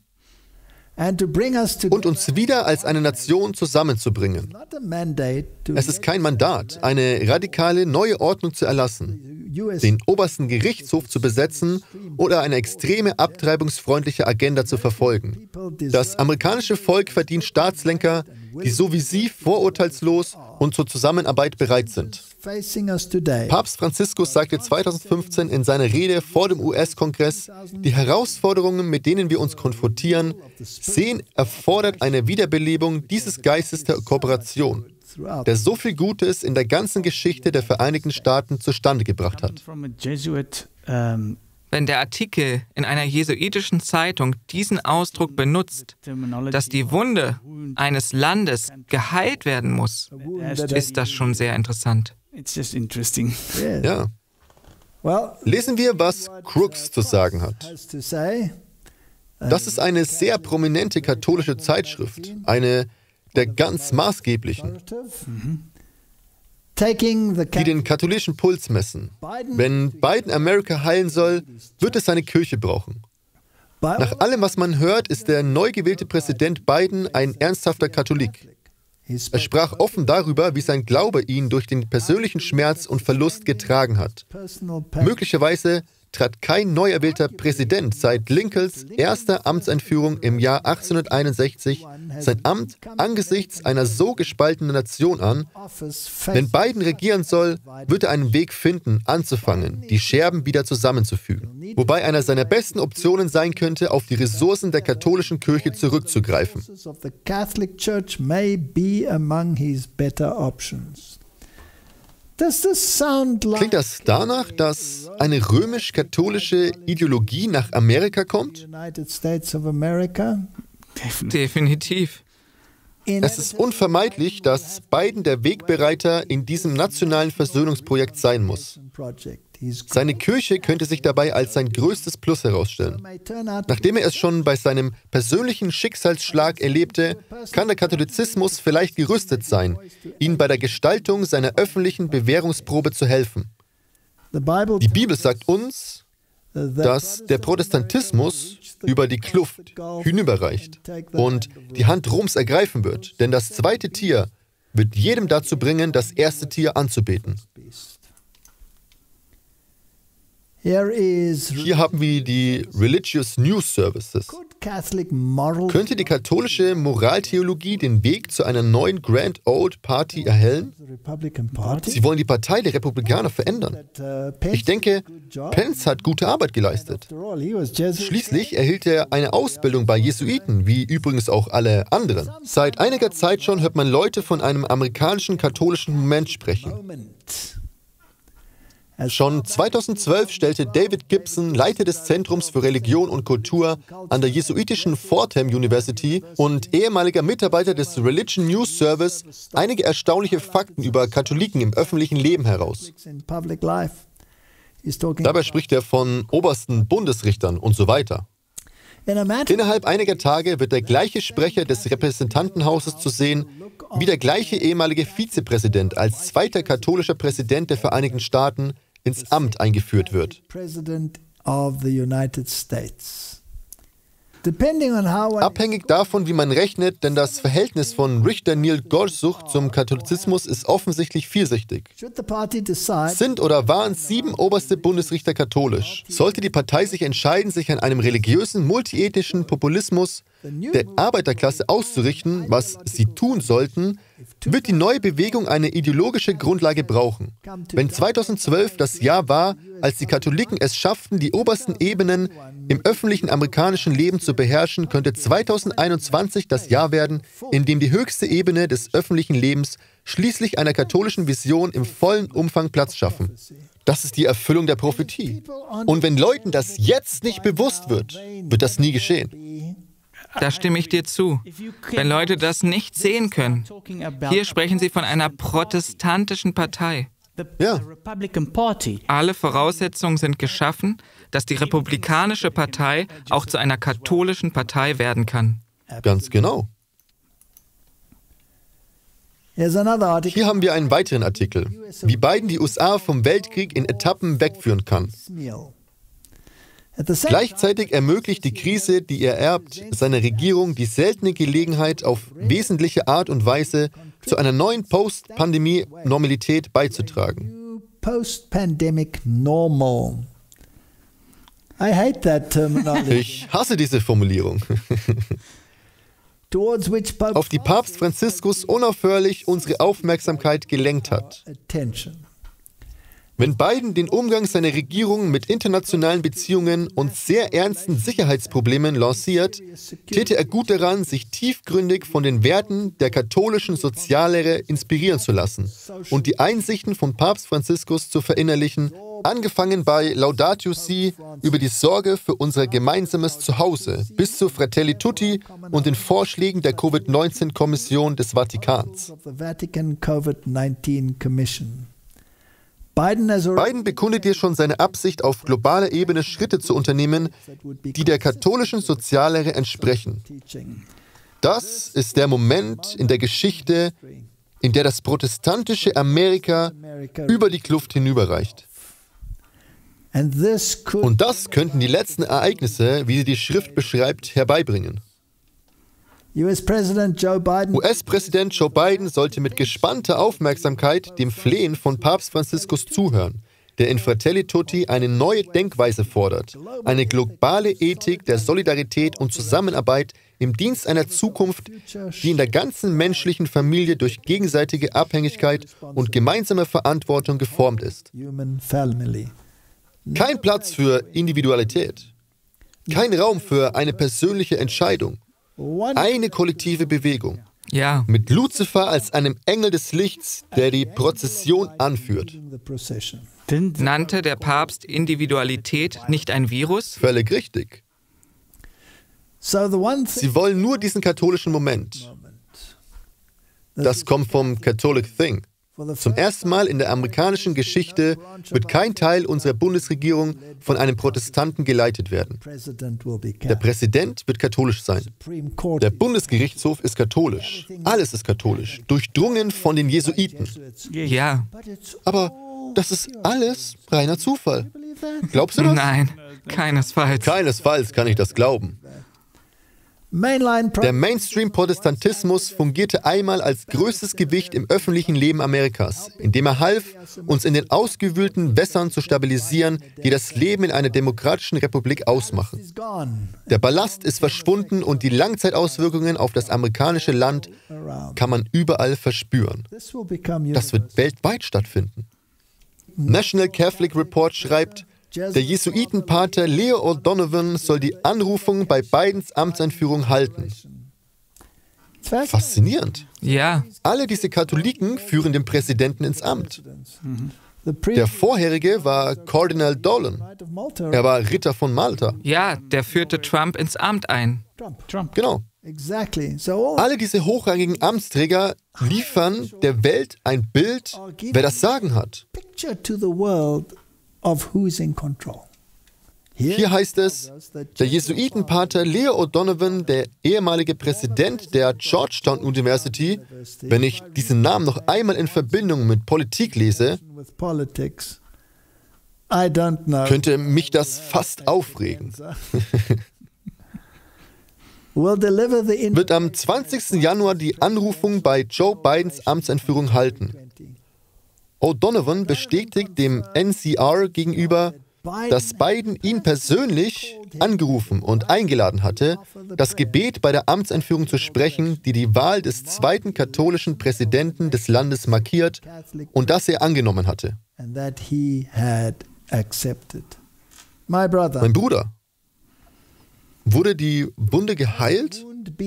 Und uns wieder als eine Nation zusammenzubringen. Es ist kein Mandat, eine radikale neue Ordnung zu erlassen, den obersten Gerichtshof zu besetzen oder eine extreme abtreibungsfreundliche Agenda zu verfolgen. Das amerikanische Volk verdient Staatslenker, die so wie Sie vorurteilslos und zur Zusammenarbeit bereit sind. Papst Franziskus sagte 2015 in seiner Rede vor dem US-Kongress, die Herausforderungen, mit denen wir uns konfrontieren, erfordert eine Wiederbelebung dieses Geistes der Kooperation, der so viel Gutes in der ganzen Geschichte der Vereinigten Staaten zustande gebracht hat. Wenn der Artikel in einer jesuitischen Zeitung diesen Ausdruck benutzt, dass die Wunde eines Landes geheilt werden muss, ist das schon sehr interessant. Ja. Lesen wir, was Crooks zu sagen hat. Das ist eine sehr prominente katholische Zeitschrift, eine der ganz maßgeblichen, die den katholischen Puls messen. Wenn Biden Amerika heilen soll, wird es seine Kirche brauchen. Nach allem, was man hört, ist der neu gewählte Präsident Biden ein ernsthafter Katholik. Er sprach offen darüber, wie sein Glaube ihn durch den persönlichen Schmerz und Verlust getragen hat. Möglicherweise trat kein neu erwählter Präsident seit Lincolns erster Amtseinführung im Jahr 1861 sein Amt angesichts einer so gespaltenen Nation an. Wenn Biden regieren soll, wird er einen Weg finden, anzufangen, die Scherben wieder zusammenzufügen. Wobei einer seiner besten Optionen sein könnte, auf die Ressourcen der katholischen Kirche zurückzugreifen. Klingt das danach, dass eine römisch-katholische Ideologie nach Amerika kommt? Definitiv. Es ist unvermeidlich, dass Biden der Wegbereiter in diesem nationalen Versöhnungsprojekt sein muss. Seine Kirche könnte sich dabei als sein größtes Plus herausstellen. Nachdem er es schon bei seinem persönlichen Schicksalsschlag erlebte, kann der Katholizismus vielleicht gerüstet sein, ihm bei der Gestaltung seiner öffentlichen Bewährungsprobe zu helfen. Die Bibel sagt uns, dass der Protestantismus über die Kluft hinüberreicht und die Hand Roms ergreifen wird, denn das zweite Tier wird jedem dazu bringen, das erste Tier anzubeten. Hier haben wir die Religious News Services. Könnte die katholische Moraltheologie den Weg zu einer neuen Grand Old Party erhellen? Sie wollen die Partei der Republikaner verändern. Ich denke, Pence hat gute Arbeit geleistet. Schließlich erhielt er eine Ausbildung bei Jesuiten, wie übrigens auch alle anderen. Seit einiger Zeit schon hört man Leute von einem amerikanischen katholischen Moment sprechen. Schon 2012 stellte David Gibson, Leiter des Zentrums für Religion und Kultur an der jesuitischen Fordham University und ehemaliger Mitarbeiter des Religion News Service, einige erstaunliche Fakten über Katholiken im öffentlichen Leben heraus. Dabei spricht er von obersten Bundesrichtern und so weiter. Innerhalb einiger Tage wird der gleiche Sprecher des Repräsentantenhauses zu sehen, wie der gleiche ehemalige Vizepräsident als zweiter katholischer Präsident der Vereinigten Staaten ins Amt eingeführt wird. Abhängig davon, wie man rechnet, denn das Verhältnis von Richter Neil Gorsuch zum Katholizismus ist offensichtlich vielschichtig. Sind oder waren 7 oberste Bundesrichter katholisch? Sollte die Partei sich entscheiden, sich an einem religiösen, multiethnischen Populismus der Arbeiterklasse auszurichten, was sie tun sollten, wird die neue Bewegung eine ideologische Grundlage brauchen. Wenn 2012 das Jahr war, als die Katholiken es schafften, die obersten Ebenen im öffentlichen amerikanischen Leben zu beherrschen, könnte 2021 das Jahr werden, in dem die höchste Ebene des öffentlichen Lebens schließlich einer katholischen Vision im vollen Umfang Platz schaffen. Das ist die Erfüllung der Prophetie. Und wenn Leuten das jetzt nicht bewusst wird, wird das nie geschehen. Da stimme ich dir zu. Wenn Leute das nicht sehen können. Hier sprechen sie von einer protestantischen Partei. Ja. Alle Voraussetzungen sind geschaffen, dass die Republikanische Partei auch zu einer katholischen Partei werden kann. Ganz genau. Hier haben wir einen weiteren Artikel, wie Biden die USA vom Weltkrieg in Etappen wegführen kann. Gleichzeitig ermöglicht die Krise, die er erbt, seiner Regierung die seltene Gelegenheit, auf wesentliche Art und Weise zu einer neuen Post-Pandemie-Normalität beizutragen. Post-pandemic normal. I hate that terminology. Ich hasse diese Formulierung. Auf die Papst Franziskus unaufhörlich unsere Aufmerksamkeit gelenkt hat. Wenn Biden den Umgang seiner Regierung mit internationalen Beziehungen und sehr ernsten Sicherheitsproblemen lanciert, täte er gut daran, sich tiefgründig von den Werten der katholischen Soziallehre inspirieren zu lassen und die Einsichten von Papst Franziskus zu verinnerlichen, angefangen bei Laudatio Si über die Sorge für unser gemeinsames Zuhause bis zu Fratelli Tutti und den Vorschlägen der Covid-19-Kommission des Vatikans. Biden bekundet hier schon seine Absicht, auf globaler Ebene Schritte zu unternehmen, die der katholischen Soziallehre entsprechen. Das ist der Moment in der Geschichte, in der das protestantische Amerika über die Kluft hinüberreicht. Und das könnten die letzten Ereignisse, wie sie die Schrift beschreibt, herbeibringen. US-Präsident Joe Biden sollte mit gespannter Aufmerksamkeit dem Flehen von Papst Franziskus zuhören, der in Fratelli Tutti eine neue Denkweise fordert, eine globale Ethik der Solidarität und Zusammenarbeit im Dienst einer Zukunft, die in der ganzen menschlichen Familie durch gegenseitige Abhängigkeit und gemeinsame Verantwortung geformt ist. Kein Platz für Individualität, kein Raum für eine persönliche Entscheidung. Eine kollektive Bewegung. Ja. Mit Luzifer als einem Engel des Lichts, der die Prozession anführt. Nannte der Papst Individualität nicht ein Virus? Völlig richtig. Sie wollen nur diesen katholischen Moment. Das kommt vom Catholic Thing. Zum ersten Mal in der amerikanischen Geschichte wird kein Teil unserer Bundesregierung von einem Protestanten geleitet werden. Der Präsident wird katholisch sein. Der Bundesgerichtshof ist katholisch. Alles ist katholisch, durchdrungen von den Jesuiten. Ja. Aber das ist alles reiner Zufall. Glaubst du das? Nein, keinesfalls. Keinesfalls kann ich das glauben. Der Mainstream-Protestantismus fungierte einmal als größtes Gewicht im öffentlichen Leben Amerikas, indem er half, uns in den ausgewühlten Wässern zu stabilisieren, die das Leben in einer demokratischen Republik ausmachen. Der Ballast ist verschwunden und die Langzeitauswirkungen auf das amerikanische Land kann man überall verspüren. Das wird weltweit stattfinden. National Catholic Report schreibt, der Jesuitenpater Leo O'Donovan soll die Anrufung bei Bidens Amtseinführung halten. Faszinierend. Ja. Alle diese Katholiken führen den Präsidenten ins Amt. Der vorherige war Kardinal Dolan. Er war Ritter von Malta. Ja, der führte Trump ins Amt ein. Genau. Alle diese hochrangigen Amtsträger liefern der Welt ein Bild, wer das Sagen hat. Hier heißt es, der Jesuitenpater Leo O'Donovan, der ehemalige Präsident der Georgetown University, wenn ich diesen Namen noch einmal in Verbindung mit Politik lese, könnte mich das fast aufregen. Wird am 20. Januar die Anrufung bei Joe Bidens Amtseinführung halten. O'Donovan bestätigt dem NCR gegenüber, dass Biden ihn persönlich angerufen und eingeladen hatte, das Gebet bei der Amtseinführung zu sprechen, die die Wahl des zweiten katholischen Präsidenten des Landes markiert und das er angenommen hatte. Mein Bruder, wurde die Wunde geheilt?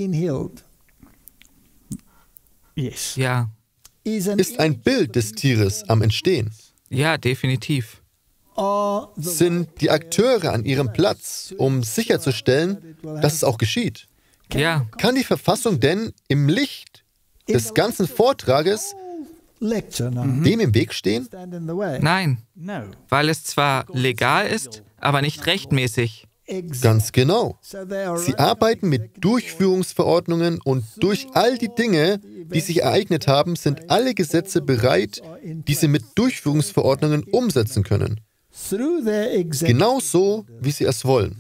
Ja. Ist ein Bild des Tieres am Entstehen? Ja, definitiv. Sind die Akteure an ihrem Platz, um sicherzustellen, dass es auch geschieht? Ja. Kann die Verfassung denn im Licht des ganzen Vortrages dem im Weg stehen? Nein, weil es zwar legal ist, aber nicht rechtmäßig. Ganz genau. Sie arbeiten mit Durchführungsverordnungen und durch all die Dinge, die sich ereignet haben, sind alle Gesetze bereit, die sie mit Durchführungsverordnungen umsetzen können. Genauso, wie sie es wollen.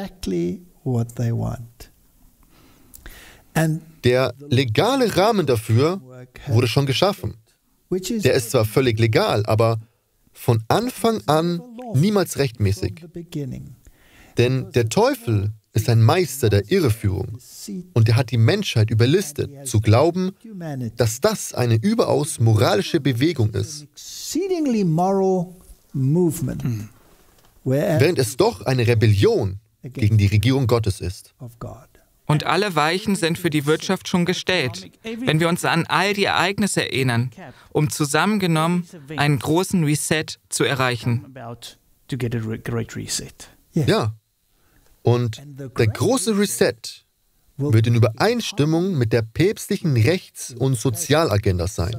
Der legale Rahmen dafür wurde schon geschaffen. Der ist zwar völlig legal, aber von Anfang an niemals rechtmäßig. Denn der Teufel ist ein Meister der Irreführung und er hat die Menschheit überlistet, zu glauben, dass das eine überaus moralische Bewegung ist, während es doch eine Rebellion gegen die Regierung Gottes ist. Und alle Weichen sind für die Wirtschaft schon gestellt, wenn wir uns an all die Ereignisse erinnern, um zusammengenommen einen großen Reset zu erreichen. Ja. Und der große Reset wird in Übereinstimmung mit der päpstlichen Rechts- und Sozialagenda sein.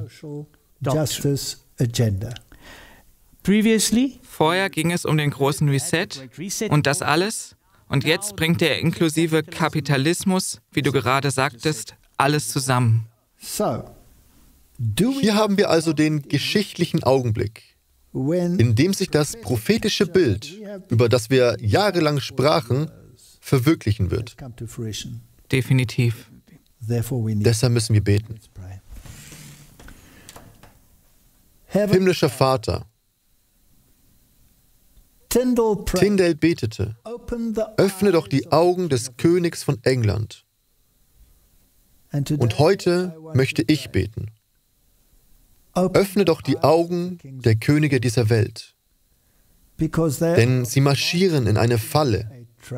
Vorher ging es um den großen Reset und das alles. Und jetzt bringt der inklusive Kapitalismus, wie du gerade sagtest, alles zusammen. Hier haben wir also den geschichtlichen Augenblick, in dem sich das prophetische Bild, über das wir jahrelang sprachen, verwirklichen wird. Definitiv. Deshalb müssen wir beten. Himmlischer Vater, Tyndale betete, öffne doch die Augen des Königs von England. Und heute möchte ich beten. Öffne doch die Augen der Könige dieser Welt, denn sie marschieren in eine Falle.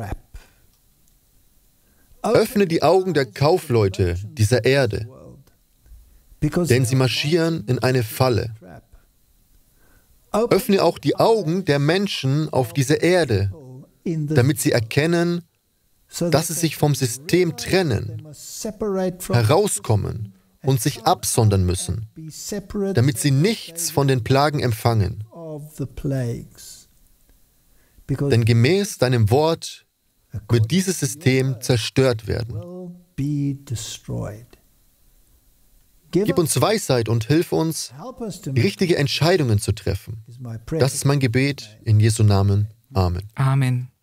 Öffne die Augen der Kaufleute dieser Erde, denn sie marschieren in eine Falle. Öffne auch die Augen der Menschen auf dieser Erde, damit sie erkennen, dass sie sich vom System trennen, herauskommen und sich absondern müssen, damit sie nichts von den Plagen empfangen. Denn gemäß deinem Wort wird dieses System zerstört werden. Gib uns Weisheit und hilf uns, richtige Entscheidungen zu treffen. Das ist mein Gebet in Jesu Namen. Amen. Amen.